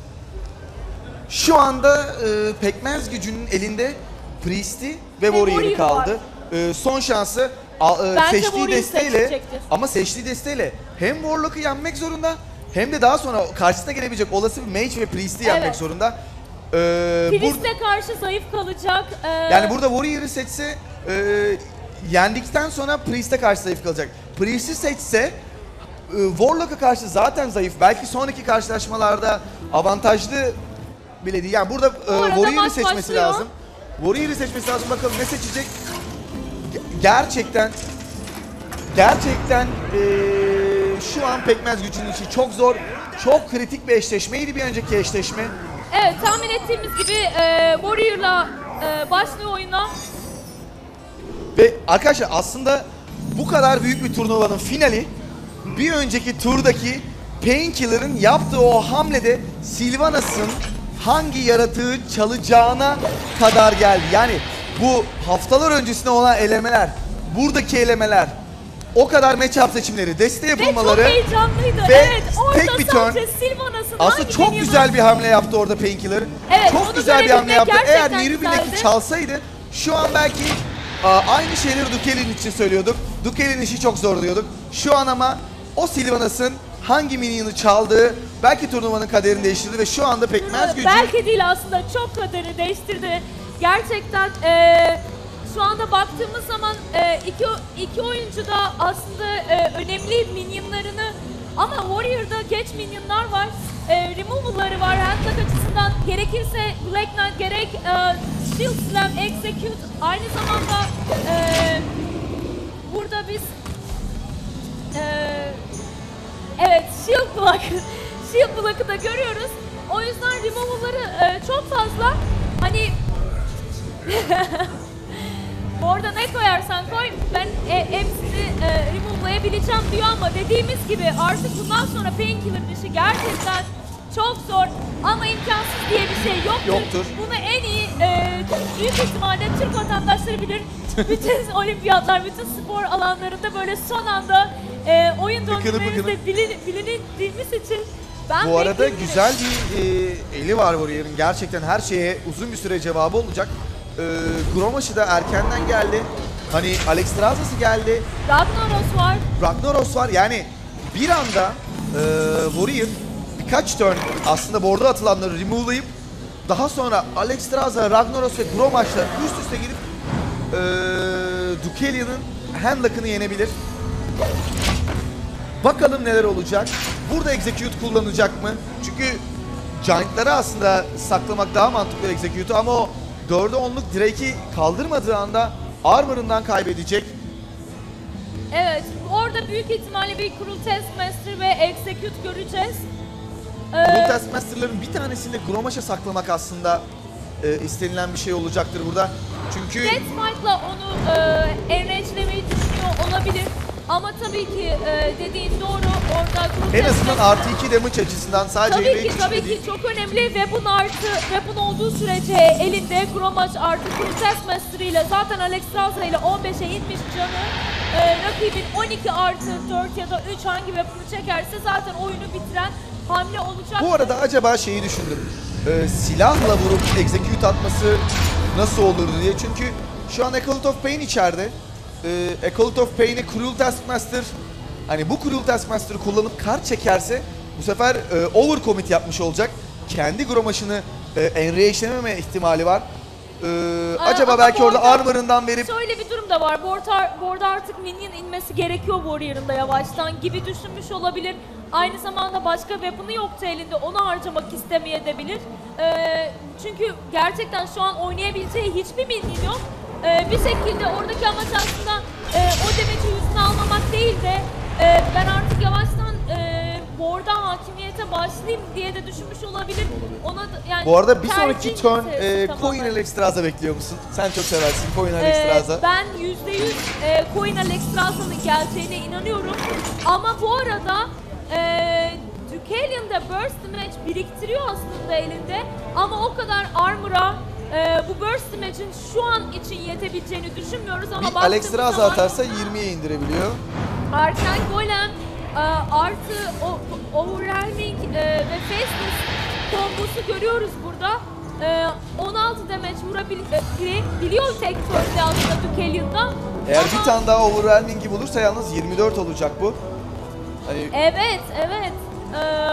Şu anda e, Pekmez gücünün elinde Priest'i ve Warrior'ı Warrior kaldı. E, son şansı a- e, Bence seçtiği Warrior desteyle seçecektir. ama seçtiği desteyle hem Warlock'u yenmek zorunda hem de daha sonra karşısına gelebilecek olası bir mage ve priest'i yenmek Evet. zorunda. Ee, bur- Priest'e karşı zayıf kalacak. Ee, yani burada Warrior'ı seçse e, yendikten sonra Priest'e karşı zayıf kalacak. Priest'i seçse e, Warlock'a karşı zaten zayıf. Belki sonraki karşılaşmalarda avantajlı bile değil. Yani burada e, arada Warrior'ı maç seçmesi başlıyor. lazım. Warrior'ı seçmesi lazım. Bakalım ne seçecek? Ge- Gerçekten gerçekten e, şu an pekmez gücünün içi çok zor. Çok kritik bir eşleşmeydi bir önceki eşleşme. Evet, tahmin ettiğimiz gibi e, Warrior'la e, başlıyor oyuna. Ve arkadaşlar aslında bu kadar büyük bir turnuvanın finali bir önceki turdaki Painkiller'ın yaptığı o hamlede Sylvanas'ın hangi yaratığı çalacağına kadar geldi. Yani bu haftalar öncesine olan elemeler, buradaki elemeler, o kadar matchup seçimleri, deste Ve çok yapılmaları heyecanlıydı. ve Evet, orada tek bir turn. sadece Sylvanas'ın aslında hangi çok minyonu- güzel bir hamle yaptı orada Painkiller. Evet, çok onu güzel bir hamle görebilmek yaptı. Eğer gerçekten Neri Black'i güzeldi. çalsaydı şu an belki aa, aynı şeyleri Dukelin için söylüyorduk. Dukelin işi çok zor diyorduk. Şu an ama o Sylvanas'ın hangi minyonu çaldığı belki turnuvanın kaderini değiştirdi ve şu anda pekmez gücü Belki değil, aslında çok kaderini değiştirdi. Gerçekten e, şu anda baktığımız zaman e, iki, iki oyuncu da aslında e, önemli minyonlarını, ama Warrior'da geç minyonlar var. E, removal'ları var handlock açısından. Gerekirse Black Knight gerek e, Shield Slam, Execute, aynı zamanda e, burada biz e, evet Shield Block Shield Block'ı da görüyoruz. O yüzden removal'ları e, çok fazla. Hani orada ne koyarsan koy ben e, hepsini e, remove'layabileceğim diyor, ama dediğimiz gibi artık bundan sonra Painkiller'ın işi gerçekten çok zor, ama imkansız diye bir şey yoktur. Yoktur. Bunu en iyi e, büyük ihtimalle Türk vatandaşları bilir. Bütün olimpiyatlar, bütün spor alanlarında böyle son anda e, oyun Bıkını döngülerimizde bilin, bilindiğimiz için ben bu arada bekliyorum. güzel bir e, eli var Warrior'ın. Gerçekten her şeye uzun bir süre cevabı olacak. E, Gromash'ı da erkenden geldi. Hani Alex Strazas'ı geldi. Ragnaros var. Ragnaros var. Yani bir anda e, Warrior birkaç turn aslında board'a atılanları remove'layıp daha sonra Alex Straza, Ragnaros ve Gromash'la üst üste gidip e, Dukelia'nın handlock'ını yenebilir. Bakalım neler olacak. Burada Execute kullanacak mı? Çünkü Giant'ları aslında saklamak daha mantıklı Execute'u, ama o dörde onluk Drake'i kaldırmadığı anda Armor'ından kaybedecek. Evet, orada büyük ihtimalle bir Cruel Taskmaster ve Execute göreceğiz. Cruel Ee, Taskmaster'ların bir tanesini de Gromash'a saklamak aslında e, istenilen bir şey olacaktır burada. Çünkü Deathmite'la onu e, enrange'lemeyi düşünüyor olabilir. Ama tabii ki e, dediğin doğru, orada Cruel en azından Taskmaster- artı iki damage açısından sadece Tabii enrage ki, için tabii de ki değil. çok önemli. Weapon artı, weapon olduğu sürece elinde Grommash artı Cruel Taskmaster ile zaten Alex Straza ile on beşe inmiş canı. Ee, rakibin on iki artı dört ya da üç hangi weapon'u çekerse zaten oyunu bitiren hamle olacak. Bu arada acaba şeyi düşündüm. Ee, silahla vurup execute atması nasıl olurdu diye. Çünkü şu an Acolyte of Pain içeride. Ee, Acolyte of Pain'e Cruel Taskmaster, hani bu Cruel Taskmaster'ı kullanıp kart çekerse bu sefer e, overcommit yapmış olacak. Kendi Gromash'ını e, enrage'lememe ihtimali var. Ee, Ee, acaba ama belki orada board'a- armor'ından verip Şöyle bir durum da var. Board'a board artık minion inmesi gerekiyor Warrior'ın da yavaştan gibi düşünmüş olabilir. Aynı zamanda başka weapon'ı yoktu elinde, onu harcamak istemeyebilir. Ee, çünkü gerçekten şu an oynayabileceği hiçbir minion yok. Ee, bir şekilde oradaki amaç aslında e, o damage'i yüzüne almamak değil de e, ben artık yavaştan e, board'a hakimiyete başlayayım diye de düşünmüş olabilir. Ona da, yani bu arada bir tercih sonraki turn meselesi e, tamamen. Coin Alex Straza bekliyor musun? Sen çok seversin Coin Alex Ee, Straza. ben yüzde yüz e, Coin Alex Straza'nın geleceğine inanıyorum. Ama bu arada e, Dukelion da Burst Damage biriktiriyor aslında elinde. Ama o kadar Armor'a e, bu Burst Damage'in şu an için yetebileceğini düşünmüyoruz. Ama Bir Alex baktığımız Straza zaman atarsa yirmiye indirebiliyor. Arcane Golem e, artı o, Overwhelming e, ve Faceless kombosu görüyoruz burada. E, on altı damage vurabiliyor tek turn'de aslında Dukelion'da. Eğer Ama- bir tane daha overwhelming'i bulursa yalnız yirmi dört olacak bu. Hani Evet, evet. Ee,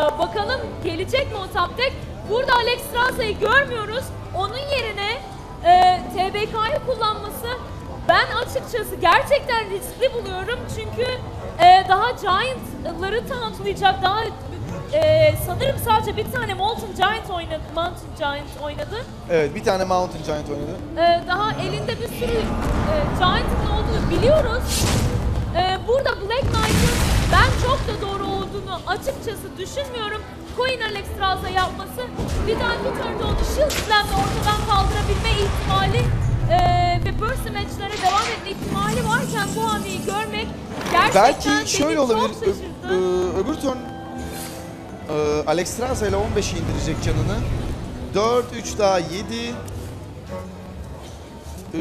gelecek mi o top deck? Burada Alex Straza'yı görmüyoruz. Onun yerine e, T B K'yı kullanması ben açıkçası gerçekten riskli buluyorum. Çünkü e, daha Giant'ları tauntlayacak, daha e, sanırım sadece bir tane Molten Giant oynadı, Mountain Giant oynadı. Evet, bir tane Mountain Giant oynadı. E, daha elinde bir sürü e, Giant'ın olduğunu biliyoruz. E, burada Black Knight'ın ben çok da doğru olduğunu açıkçası düşünmüyorum. Coin Alex Straza yapması bir dahaki turnda onu Shield Slam'le ortadan kaldırabilme ihtimali e, ve Burst Match'lere devam etme ihtimali varken bu hamleyi görmek gerçekten Belki şöyle beni olabilir. çok Ö- şaşırttı. ö- öbür turn e, Alex Straza ile on beşe indirecek canını. dört, üç daha yedi. Ee,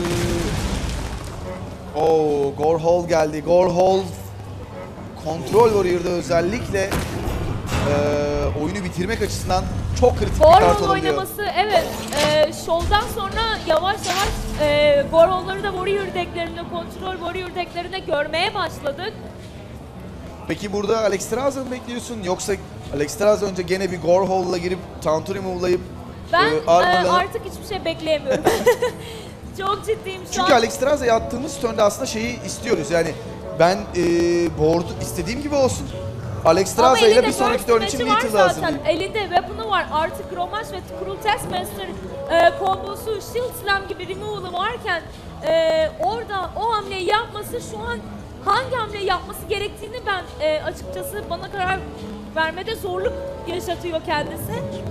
Oo, Gorhol geldi. Gorhol Control Warrior'da özellikle e, oyunu bitirmek açısından çok kritik bir kart Gorhol olabiliyor. oynaması evet. E, Show'dan sonra yavaş yavaş e, Gorhol'ları da Warrior decklerinde, Control Warrior decklerinde görmeye başladık. Peki burada Alex Straza mı bekliyorsun yoksa Alex Straza önce gene bir Gorhol'la girip Taunt'u remove'layıp Ben e, e, armor'la- artık hiçbir şey bekleyemiyorum. Çok ciddiyim şu Çünkü an. Alex Straza'ya attığımız turnda aslında şeyi istiyoruz yani ben e, board'u istediğim gibi olsun. Alex Ama Straza ile elinde bir sonraki burst turn için match'i var Little lazım. zaten. Elinde weapon'u var. Artık Gromash ve Cruel Taskmaster e, kombosu, Shield Slam gibi removal'ı varken e, orada o hamleyi yapması şu an hangi hamleyi yapması gerektiğini ben e, açıkçası bana karar vermede zorluk yaşatıyor kendisi.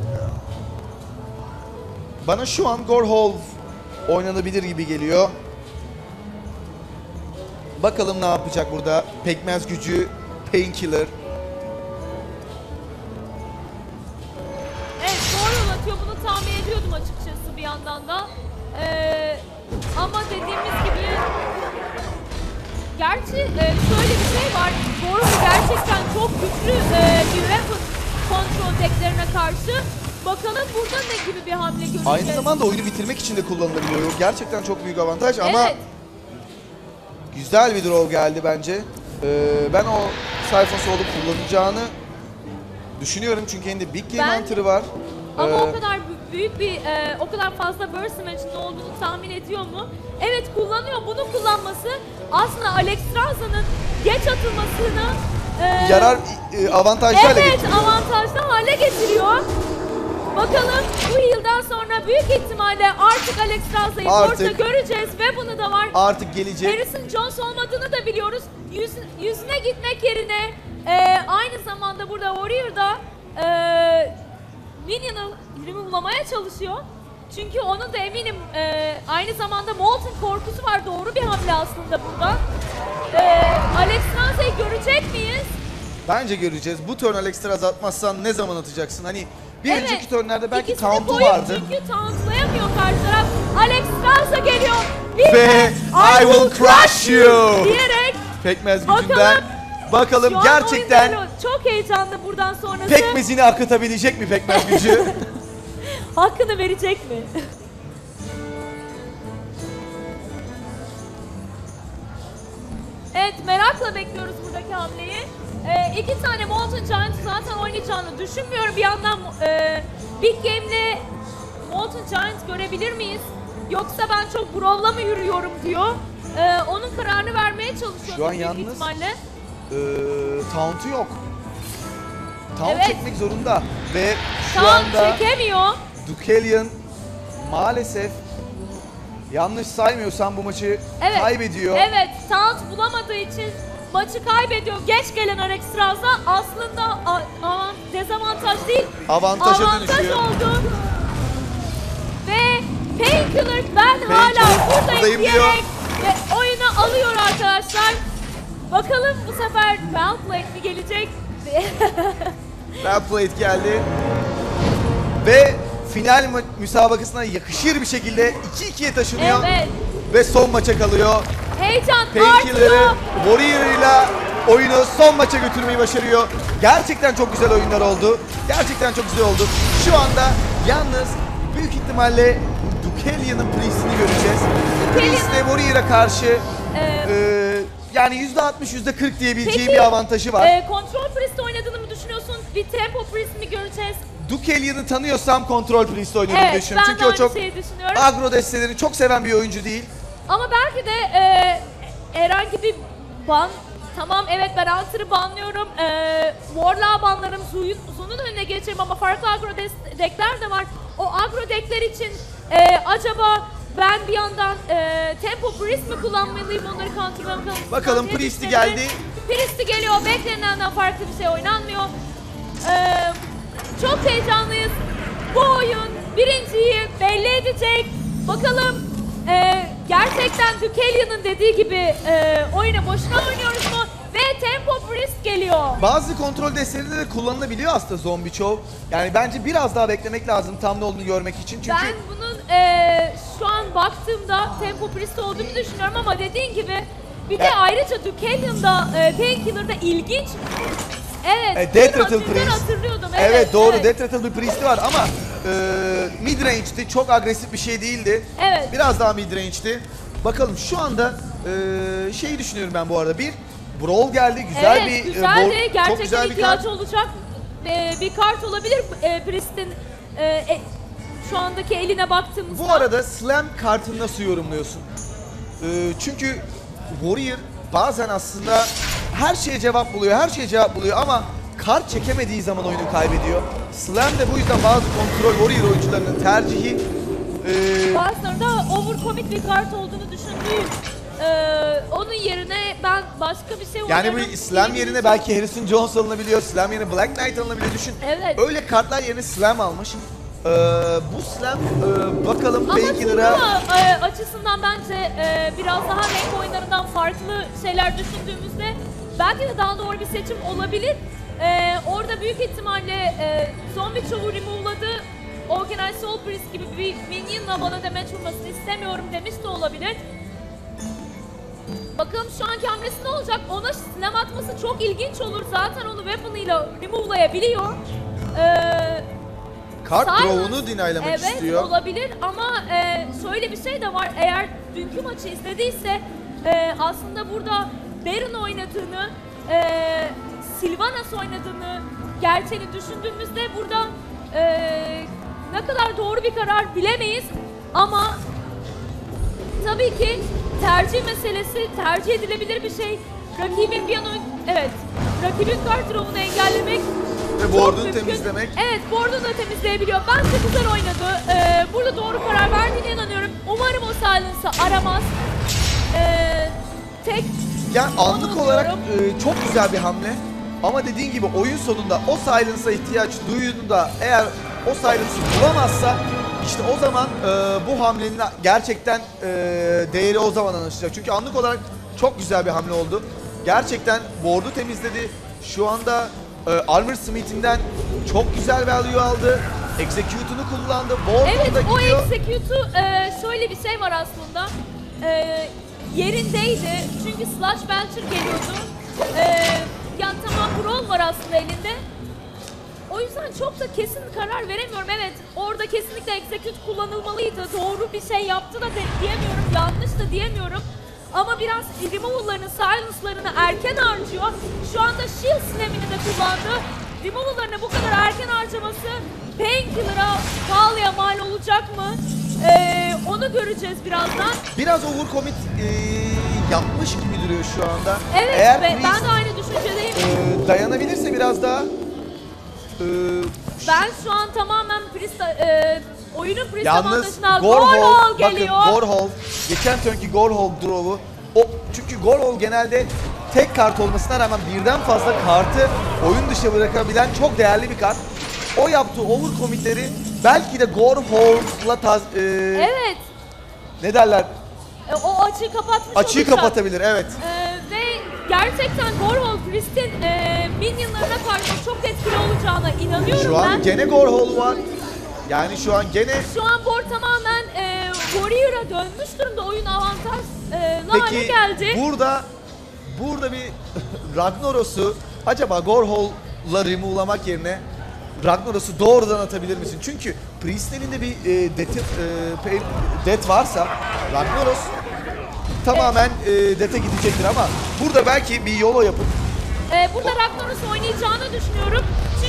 Bana şu an Gorhol oynanabilir gibi geliyor. Bakalım ne yapacak burada. Pekmez gücü, Painkiller. Evet doğru atıyor. Bunu tahmin ediyordum açıkçası bir yandan da. Ee, ama dediğimiz gibi gerçi e, şöyle bir şey var. Doğru gerçekten çok güçlü e, bir weapon kontrol decklerine karşı. Bakalım burada ne gibi bir hamle göreceğiz. Aynı zamanda oyunu bitirmek için de kullanılabiliyor. Gerçekten çok büyük avantaj ama Evet. güzel bir draw geldi bence. Ee, ben o Siphon Soul'u kullanacağını düşünüyorum çünkü elinde Big Game Ben- Hunter'ı var. Ama Ee, o kadar bü- büyük bir, e, o kadar fazla burst match'in olduğunu tahmin ediyor mu? Evet kullanıyor. Bunu kullanması aslında Alex Straza'nın geç atılmasını e, yarar e, avantajlı hale evet getiriyor. avantajlı hale getiriyor. Bakalım bu yıldan sonra büyük ihtimalle artık Alex Straza'yı Artık- borçta göreceğiz ve bunu da var. Artık gelecek. Harrison Jones olmadığını da biliyoruz. Yüz, yüzüne gitmek yerine e, aynı zamanda burada Warrior'da e, Minion'ı remove'lamaya çalışıyor. Çünkü onun da eminim e, aynı zamanda Molten korkusu var. Doğru bir hamle aslında burada. E, Alex Straza'yı görecek miyiz? Bence göreceğiz. Bu turn Alex Straza atmazsan ne zaman atacaksın? Hani bir Evet. önceki turnlarda belki İkisini taunt'u koyup vardı. Çünkü tauntlayamıyor karşı taraf. Alex Straza geliyor. Bir Ve de I will crush you diyerek Pekmez Bakalım. gücünden. Bakalım şu an gerçekten oyun çok heyecanlı buradan sonrası. pekmezini akıtabilecek mi pekmez gücü? Hakkını verecek mi? Evet merakla bekliyoruz buradaki hamleyi. Ee, iki tane Molten Giant zaten oynayacağını düşünmüyorum. Bir yandan e, Big Game'le Molten Giant görebilir miyiz? Yoksa ben çok brawl'la mı yürüyorum diyor. Ee, onun kararını vermeye çalışıyor Şu an büyük yalnız- ihtimalle. Ee, taunt'u yok. Taunt Evet. çekmek zorunda ve şu Şu an anda çekemiyor. Dukelian maalesef yanlış saymıyorsam bu maçı Evet. kaybediyor. Evet, taunt bulamadığı için maçı kaybediyor. Geç gelen Alex Straza aslında a- a- dezavantaj değil, Avantaja avantaj dönüşüyor. oldu. Ve Painkiller ben Painkiller hala buradayım buradayım diyor. diyerek ve oyunu alıyor arkadaşlar. Bakalım bu sefer Valplate mi gelecek? Valplate geldi. Ve final mü- müsabakasına yakışır bir şekilde iki ikiye taşınıyor. Evet, Ve son maça kalıyor. heyecan Painkiller'ı artıyor. Warrior'ıyla oyunu son maça götürmeyi başarıyor. Gerçekten çok güzel oyunlar oldu. Gerçekten çok güzel oldu. Şu anda yalnız büyük ihtimalle Dukelian'ın Priest'ini göreceğiz. Priest de Warrior'a karşı Ee, e, yani yüzde altmış yüzde kırk diyebileceği Peki, bir avantajı var. E, Control Priest oynadığını mı düşünüyorsun diyorsun? Bir tempo priest mi göreceğiz? Dukelia'nı tanıyorsam kontrol priest oynadığını Evet, düşünüyorum. ben Çünkü de o aynı çok şeyi düşünüyorum. agro destelerini çok seven bir oyuncu değil. Ama belki de e, herhangi bir ban, tamam evet ben Hunter'ı banlıyorum, e, Warlock'ı banlarım, Zu'nun Zu'nun önüne geçerim ama farklı agro des- deckler de var. O agro deckler için e, acaba ben bir yandan e, tempo priest mi kullanmalıyım, onları counterlamak için? Bakalım diye priest'i düşünüyorum. geldi. Priest'i geliyor, beklenenden farklı bir şey oynanmıyor. E, çok heyecanlıyız. Bu oyun birinciyi belli edecek. Bakalım e, gerçekten Dukelia'nın dediği gibi e, oyunu boşuna oynuyoruz mu? Ve tempo priest geliyor. Bazı kontrol destelerinde de kullanılabiliyor aslında Zombie Chow. Yani bence biraz daha beklemek lazım tam ne olduğunu görmek için. Çünkü Ben bunun e, şu an baktığımda tempo priest olduğunu düşünüyorum ama dediğin gibi bir de Ya- ayrıca Dukelia'nda e, Painkiller'da ilginç. Evet. E, Death sizin Rattle sizden Priest. hatırlıyordum. Evet, Evet, doğru, evet. Death Rattle bir priest'i var ama e, mid range'ti, çok agresif bir şey değildi. Evet. Biraz daha mid range'ti. Bakalım şu anda e, şeyi düşünüyorum ben bu arada. Bir, Brawl geldi, güzel Evet, bir e, güzel board- de çok gerçekten güzel bir ihtiyaç kart. olacak e, bir kart olabilir e, Priest'in e, e, şu andaki eline baktığımızda. Bu arada Slam kartını nasıl yorumluyorsun? E, çünkü Warrior bazen aslında her şeye cevap buluyor, her şeye cevap buluyor ama kart çekemediği zaman oyunu kaybediyor. Slam de bu yüzden bazı kontrol Warrior oyuncularının tercihi. E, Bazılarında overcommit bir kart olduğunu düşündüğüm. E, onun yerine ben başka bir şey Yani oynarım bu Slam yerine diyebilirim. belki Harrison Jones alınabiliyor, Slam yerine Black Knight alınabiliyor, düşün. Evet. Öyle kartlar yerine Slam almış. Ee, bu Slam e, bakalım Ama Painkiller'a turnuva e, açısından bence e, biraz daha renk oyunlarından farklı şeyler düşündüğümüzde belki de daha doğru bir seçim olabilir. E, orada büyük ihtimalle e, Zombie Chow'u remove'ladı. Organized Soul Priest gibi bir minion'la bana damage vurmasını istemiyorum demiş de olabilir. Bakalım şu anki hamlesi ne olacak? Ona slam atması çok ilginç olur. Zaten onu weapon'ıyla remove'layabiliyor. Eee kart Silence, draw'unu dinaylamak evet, istiyor. olabilir ama e, şöyle bir şey de var. Eğer dünkü maçı izlediyse e, aslında burada Baron oynadığını, e, Sylvanas oynadığını gerçeğini düşündüğümüzde burada e, ne kadar doğru bir karar bilemeyiz ama tabii ki tercih meselesi, tercih edilebilir bir şey. Rakibin bir an ön- evet, rakibin kart draw'unu engellemek Ve çok board'unu mümkün. temizlemek. Evet, board'unu da temizleyebiliyor. Bence güzel oynadı. Ee, burada doğru karar verdiğine inanıyorum. Umarım o silence'ı aramaz. Ee, tek Yani anlık onu olarak diyorum. e, çok güzel bir hamle. Ama dediğin gibi oyun sonunda o silence'a ihtiyaç duyduğunda eğer o silence'ı bulamazsa işte o zaman e, bu hamlenin gerçekten e, değeri o zaman anlaşılacak. Çünkü anlık olarak çok güzel bir hamle oldu. Gerçekten board'u temizledi. Şu anda e, Armor Smith'inden çok güzel value aldı. Execute'unu kullandı. Board Evet, orada o gidiyor. execute'u e, şöyle bir şey var aslında. E, yerindeydi. Çünkü Slash Belcher geliyordu. E, yani tamam Brawl var aslında elinde. O yüzden çok da kesin karar veremiyorum. Evet, orada kesinlikle execute kullanılmalıydı. Doğru bir şey yaptı da de- diyemiyorum. Yanlış da diyemiyorum. Ama biraz removal'larını, silence'larını erken harcıyor. Şu anda shield slam'ini de kullandı. Removal'larını bu kadar erken harcaması Painkiller'a pahalıya mal olacak mı? Ee, onu göreceğiz birazdan. Biraz overcommit e, yapmış gibi duruyor şu anda. Evet, Eğer ve Priest, ben de aynı düşüncedeyim. e, dayanabilirse biraz daha e, Ben şu an tamamen Priest, e, oyunun Priest yalnız avantajına Gorhol, Gorhol bakın geliyor. Gorhol, geçen turnki Gorhol draw'u o çünkü Gorhol genelde tek kart olmasına rağmen birden fazla kartı oyun dışı bırakabilen çok değerli bir kart. O yaptığı overcommitleri belki de Gorhol'la taz, e, Evet, ne derler? e, o açığı kapatmış Açığı olacak. kapatabilir, evet. Ee, ve gerçekten Gorhol Priest'in e, minionlarına karşı çok etkili olacağına inanıyorum Şu an ben. gene Gorhol var. Yani şu an gene Şu an board tamamen e, Warrior'a dönmüş durumda. Oyun avantaj e, hale peki geldi. burada burada bir Ragnaros'u acaba Gorhol'la remove'lamak yerine Ragnaros'u doğrudan atabilir misin? Çünkü Priest elinde bir e, det, e, pe- det varsa Ragnaros tamamen e, dete gidecektir ama burada belki bir yolo yapıp E, burada Ragnaros oynayacağını düşünüyorum.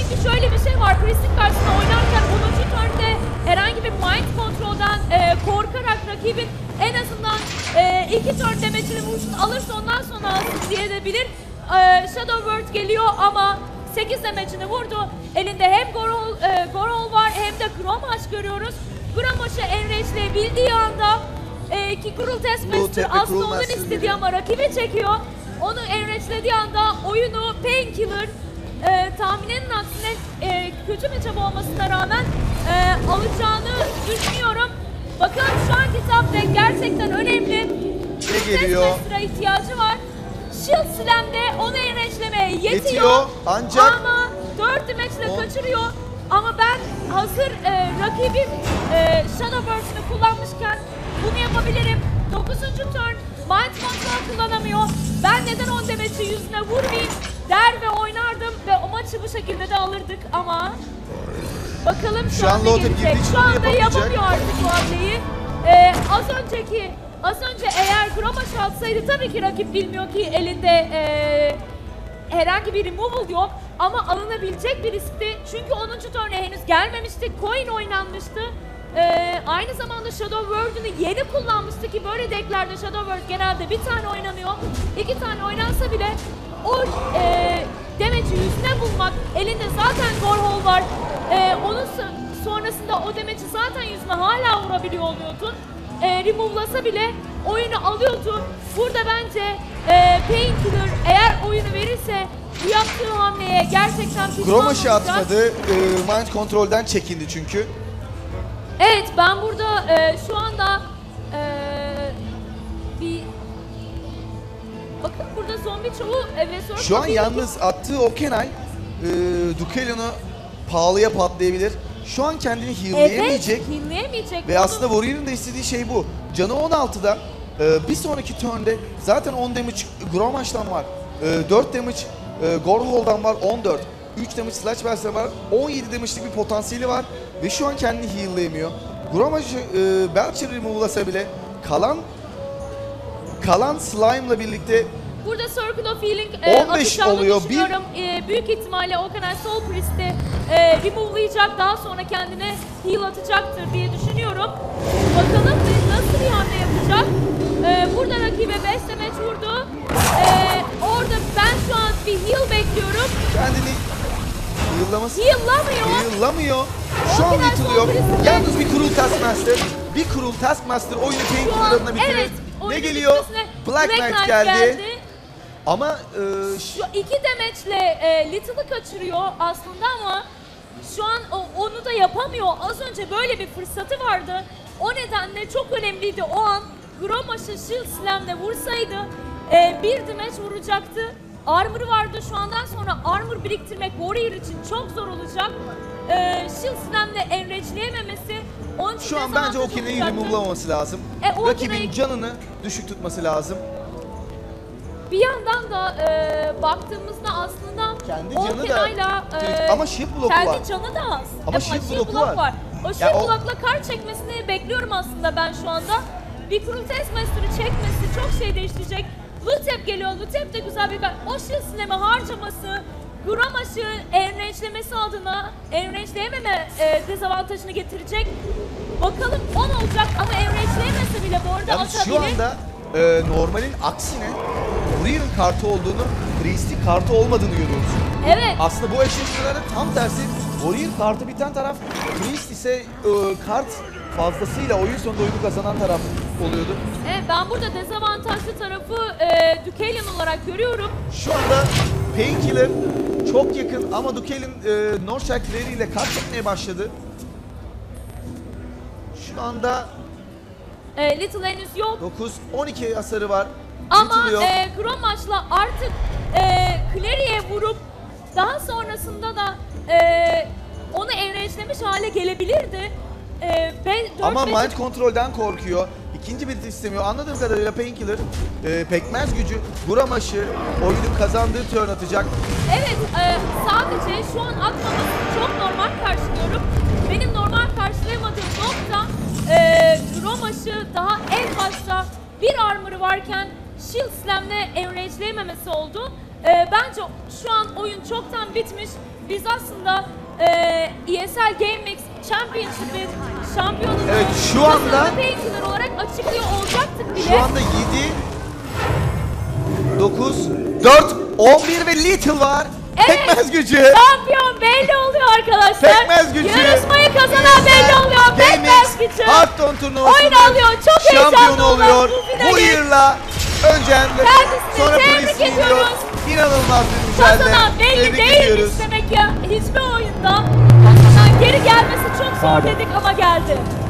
rakibin en azından e, iki turn damage'ini vursun, alırsa ondan sonra alsın diye de bilir. E, Shadow Word geliyor ama sekiz damage'ini vurdu. Elinde hem Gorol, e, Gorol var hem de Grommash görüyoruz. Grommash'ı enrage'leyebildiği anda e, ki Cruel Taskmaster aslında onun istediği ama rakibi çekiyor. Onu enrage'lediği anda oyunu Painkiller e, tahmininin aksine e, kötü bir çaba olmasına rağmen e, alacağını düşünüyorum. Bakalım şu anki top deck gerçekten önemli. Ne geliyor? Taskmaster'a ihtiyacı var. Shield Slam'de onu enrage'lemeye yetiyor. Yetiyor, ancak Ama dört damage'le On- kaçırıyor. Ama ben hazır e, rakibim e, Shadow Burst'ını kullanmışken bunu yapabilirim. dokuzuncu turn Mind Control kullanamıyor. Ben neden on damage'i yüzüne vurmayayım der ve oynardım ve o maçı bu şekilde de alırdık ama bakalım şu, Şu an anda low tap gelecek. girdiği için Şu bunu anda yapamayacak. yapamıyor artık bu hamleyi. E, az önceki az önce eğer Grommash atsaydı tabii ki rakip bilmiyor ki elinde e, herhangi bir removal yok ama alınabilecek bir riskti. Çünkü onuncu turn'e henüz gelmemişti. Coin oynanmıştı. Ee, aynı zamanda Shadow Word'unu yeni kullanmıştı ki böyle decklerde Shadow Word genelde bir tane oynanıyor. İki tane oynansa bile o e, damage'i yüzüne bulmak, elinde zaten Gorhol var. E, onun so- sonrasında o damage'i zaten yüzüne hala vurabiliyor oluyordun. E, remove'lasa bile oyunu alıyordu. Burada bence e, Painkiller eğer oyunu verirse bu yaptığı hamleye gerçekten pişman Grommash'ı olacak. atmadı. E, Mind Control'den çekindi çünkü. Evet, ben burada e, şu anda e, bir bakın burada zombi çoğu e, ve sonra Şu an kapıyı- yalnız attığı Okenay e, Dukelion'u pahalıya patlayabilir. Şu an kendini heal'leyemeyecek. Evet, heal'leyemeyecek. Ve Bunu- aslında Warrior'ın da istediği şey bu. Canı on altıda e, bir sonraki turn'de zaten on damage Grommash'tan var. E, dört damage e, Gorhol'dan var on dört. üç damage Slashbelch'ten var. on yedi damage'lik bir potansiyeli var. Ve şu an kendini heal'leyemiyor. Grommash'ı e, Belcher remove'lasa bile kalan kalan Slime'la birlikte Burada Circle of Healing e, on beş atacağını oluyor. Bir- düşünüyorum. E, büyük ihtimalle Okanay Soul Priest'i e, remove'layacak, daha sonra kendine heal atacaktır diye düşünüyorum. Bakalım e, nasıl bir hamle yapacak. E, burada rakibe beş damage vurdu. E, orada ben şu an bir heal bekliyorum. kendini heal'laması Heal'lamıyor. Heal'lamıyor. Şu an Okenay yıkılıyor. Soul Priest'i- Yalnız bir Cruel Taskmaster. Bir Cruel Taskmaster oyunu Şu Painkiller an adına bitirir. evet. Ne oyunun geliyor? bitmesine Black Knight geldi. Ama e, ş- Şu iki damage'le e, Little'ı kaçırıyor aslında ama şu an o, onu da yapamıyor. Az önce böyle bir fırsatı vardı. O nedenle çok önemliydi o an. Grommash'ı Shield Slam'le vursaydı e, bir damage vuracaktı. Armor'ı vardı. Şu andan sonra armor biriktirmek Warrior için çok zor olacak. E, Shield Slam'le enrage'leyememesi onun için şu an dezavantaj bence Okenay'ı olacaktır. remove'lamaması lazım. E, Okenay- Rakibin canını düşük tutması lazım. Bir yandan da e, baktığımızda aslında Kendi canı da Okenay'la, direkt- ama shield block'u kendi var. canı da az. Ama E, shield shield block'u block var. O shield Ya o- block'la kar çekmesini bekliyorum aslında ben şu anda. Bir Cruel Taskmaster'ı çekmesi çok şey değiştirecek. Lutep geliyor. Lutep de güzel bir kar. O shield slam'ı harcaması, Grommash'ı enrange'lemesi adına enrange'leyememe e, dezavantajını getirecek. Bakalım on olacak ama enrange'leyemese bile bu arada Yalnız atabilir. şu anda e, normalin aksine Warrior'ın kartı olduğunu, Priest'in kartı olmadığını görüyoruz. Evet. Aslında bu eşleşmelerde tam tersi. Warrior kartı biten taraf, Priest ise e, kart fazlasıyla oyun sonunda oyunu kazanan taraf oluyordu. Evet, ben burada dezavantajlı tarafı e, Dukalion olarak görüyorum. Şu anda Painkiller çok yakın ama Dukalion e, Northside Clary ile kart çekmeye başladı. Şu anda E, Little henüz yok dokuz on iki hasarı var. ama Little yok. e, Grommash'la artık e, Clary'e vurup daha sonrasında da e, onu enrange'lemiş hale gelebilirdi. E, be- dört Ama beş- Mind Control'den korkuyor. İkinci bir istemiyor. Anladığım kadarıyla Painkiller e, pekmez gücü Grommash'ı oyunu kazandığı turn atacak. Evet, e, sadece şu an atmamasını çok normal karşılıyorum. Benim normal karşılayamadığım nokta e, Grommash'ı daha en başta bir armor'ı varken Shield Slam'le enrange'leyememesi oldu. E, bence şu an oyun çoktan bitmiş. Biz aslında e, E S L Game Mix Championship'in şampiyonunu Evet, şu anda- Painkiller olarak açıklıyor olacaktık bile. Şu anda yedi, dokuz, dört, on bir ve Little var. Evet. Pekmez gücü. Şampiyon belli oluyor arkadaşlar. Pekmez gücü. Yarışmayı kazanan belli oluyor. Pekmez gücü. Hearthstone turnuvasının Oyun alıyor. Çok heyecanlı şampiyonu olan oluyor. bu finali. Bu yılla önce Ender, Kendisini sonra tebrik Prince ediyoruz. Fields. İnanılmaz bir mücadele. Kazanan belli Tebrik değilmiş ediyoruz. demek ya. Hiçbir oyunda kazanan geri gelmesi çok zor dedik ama geldi.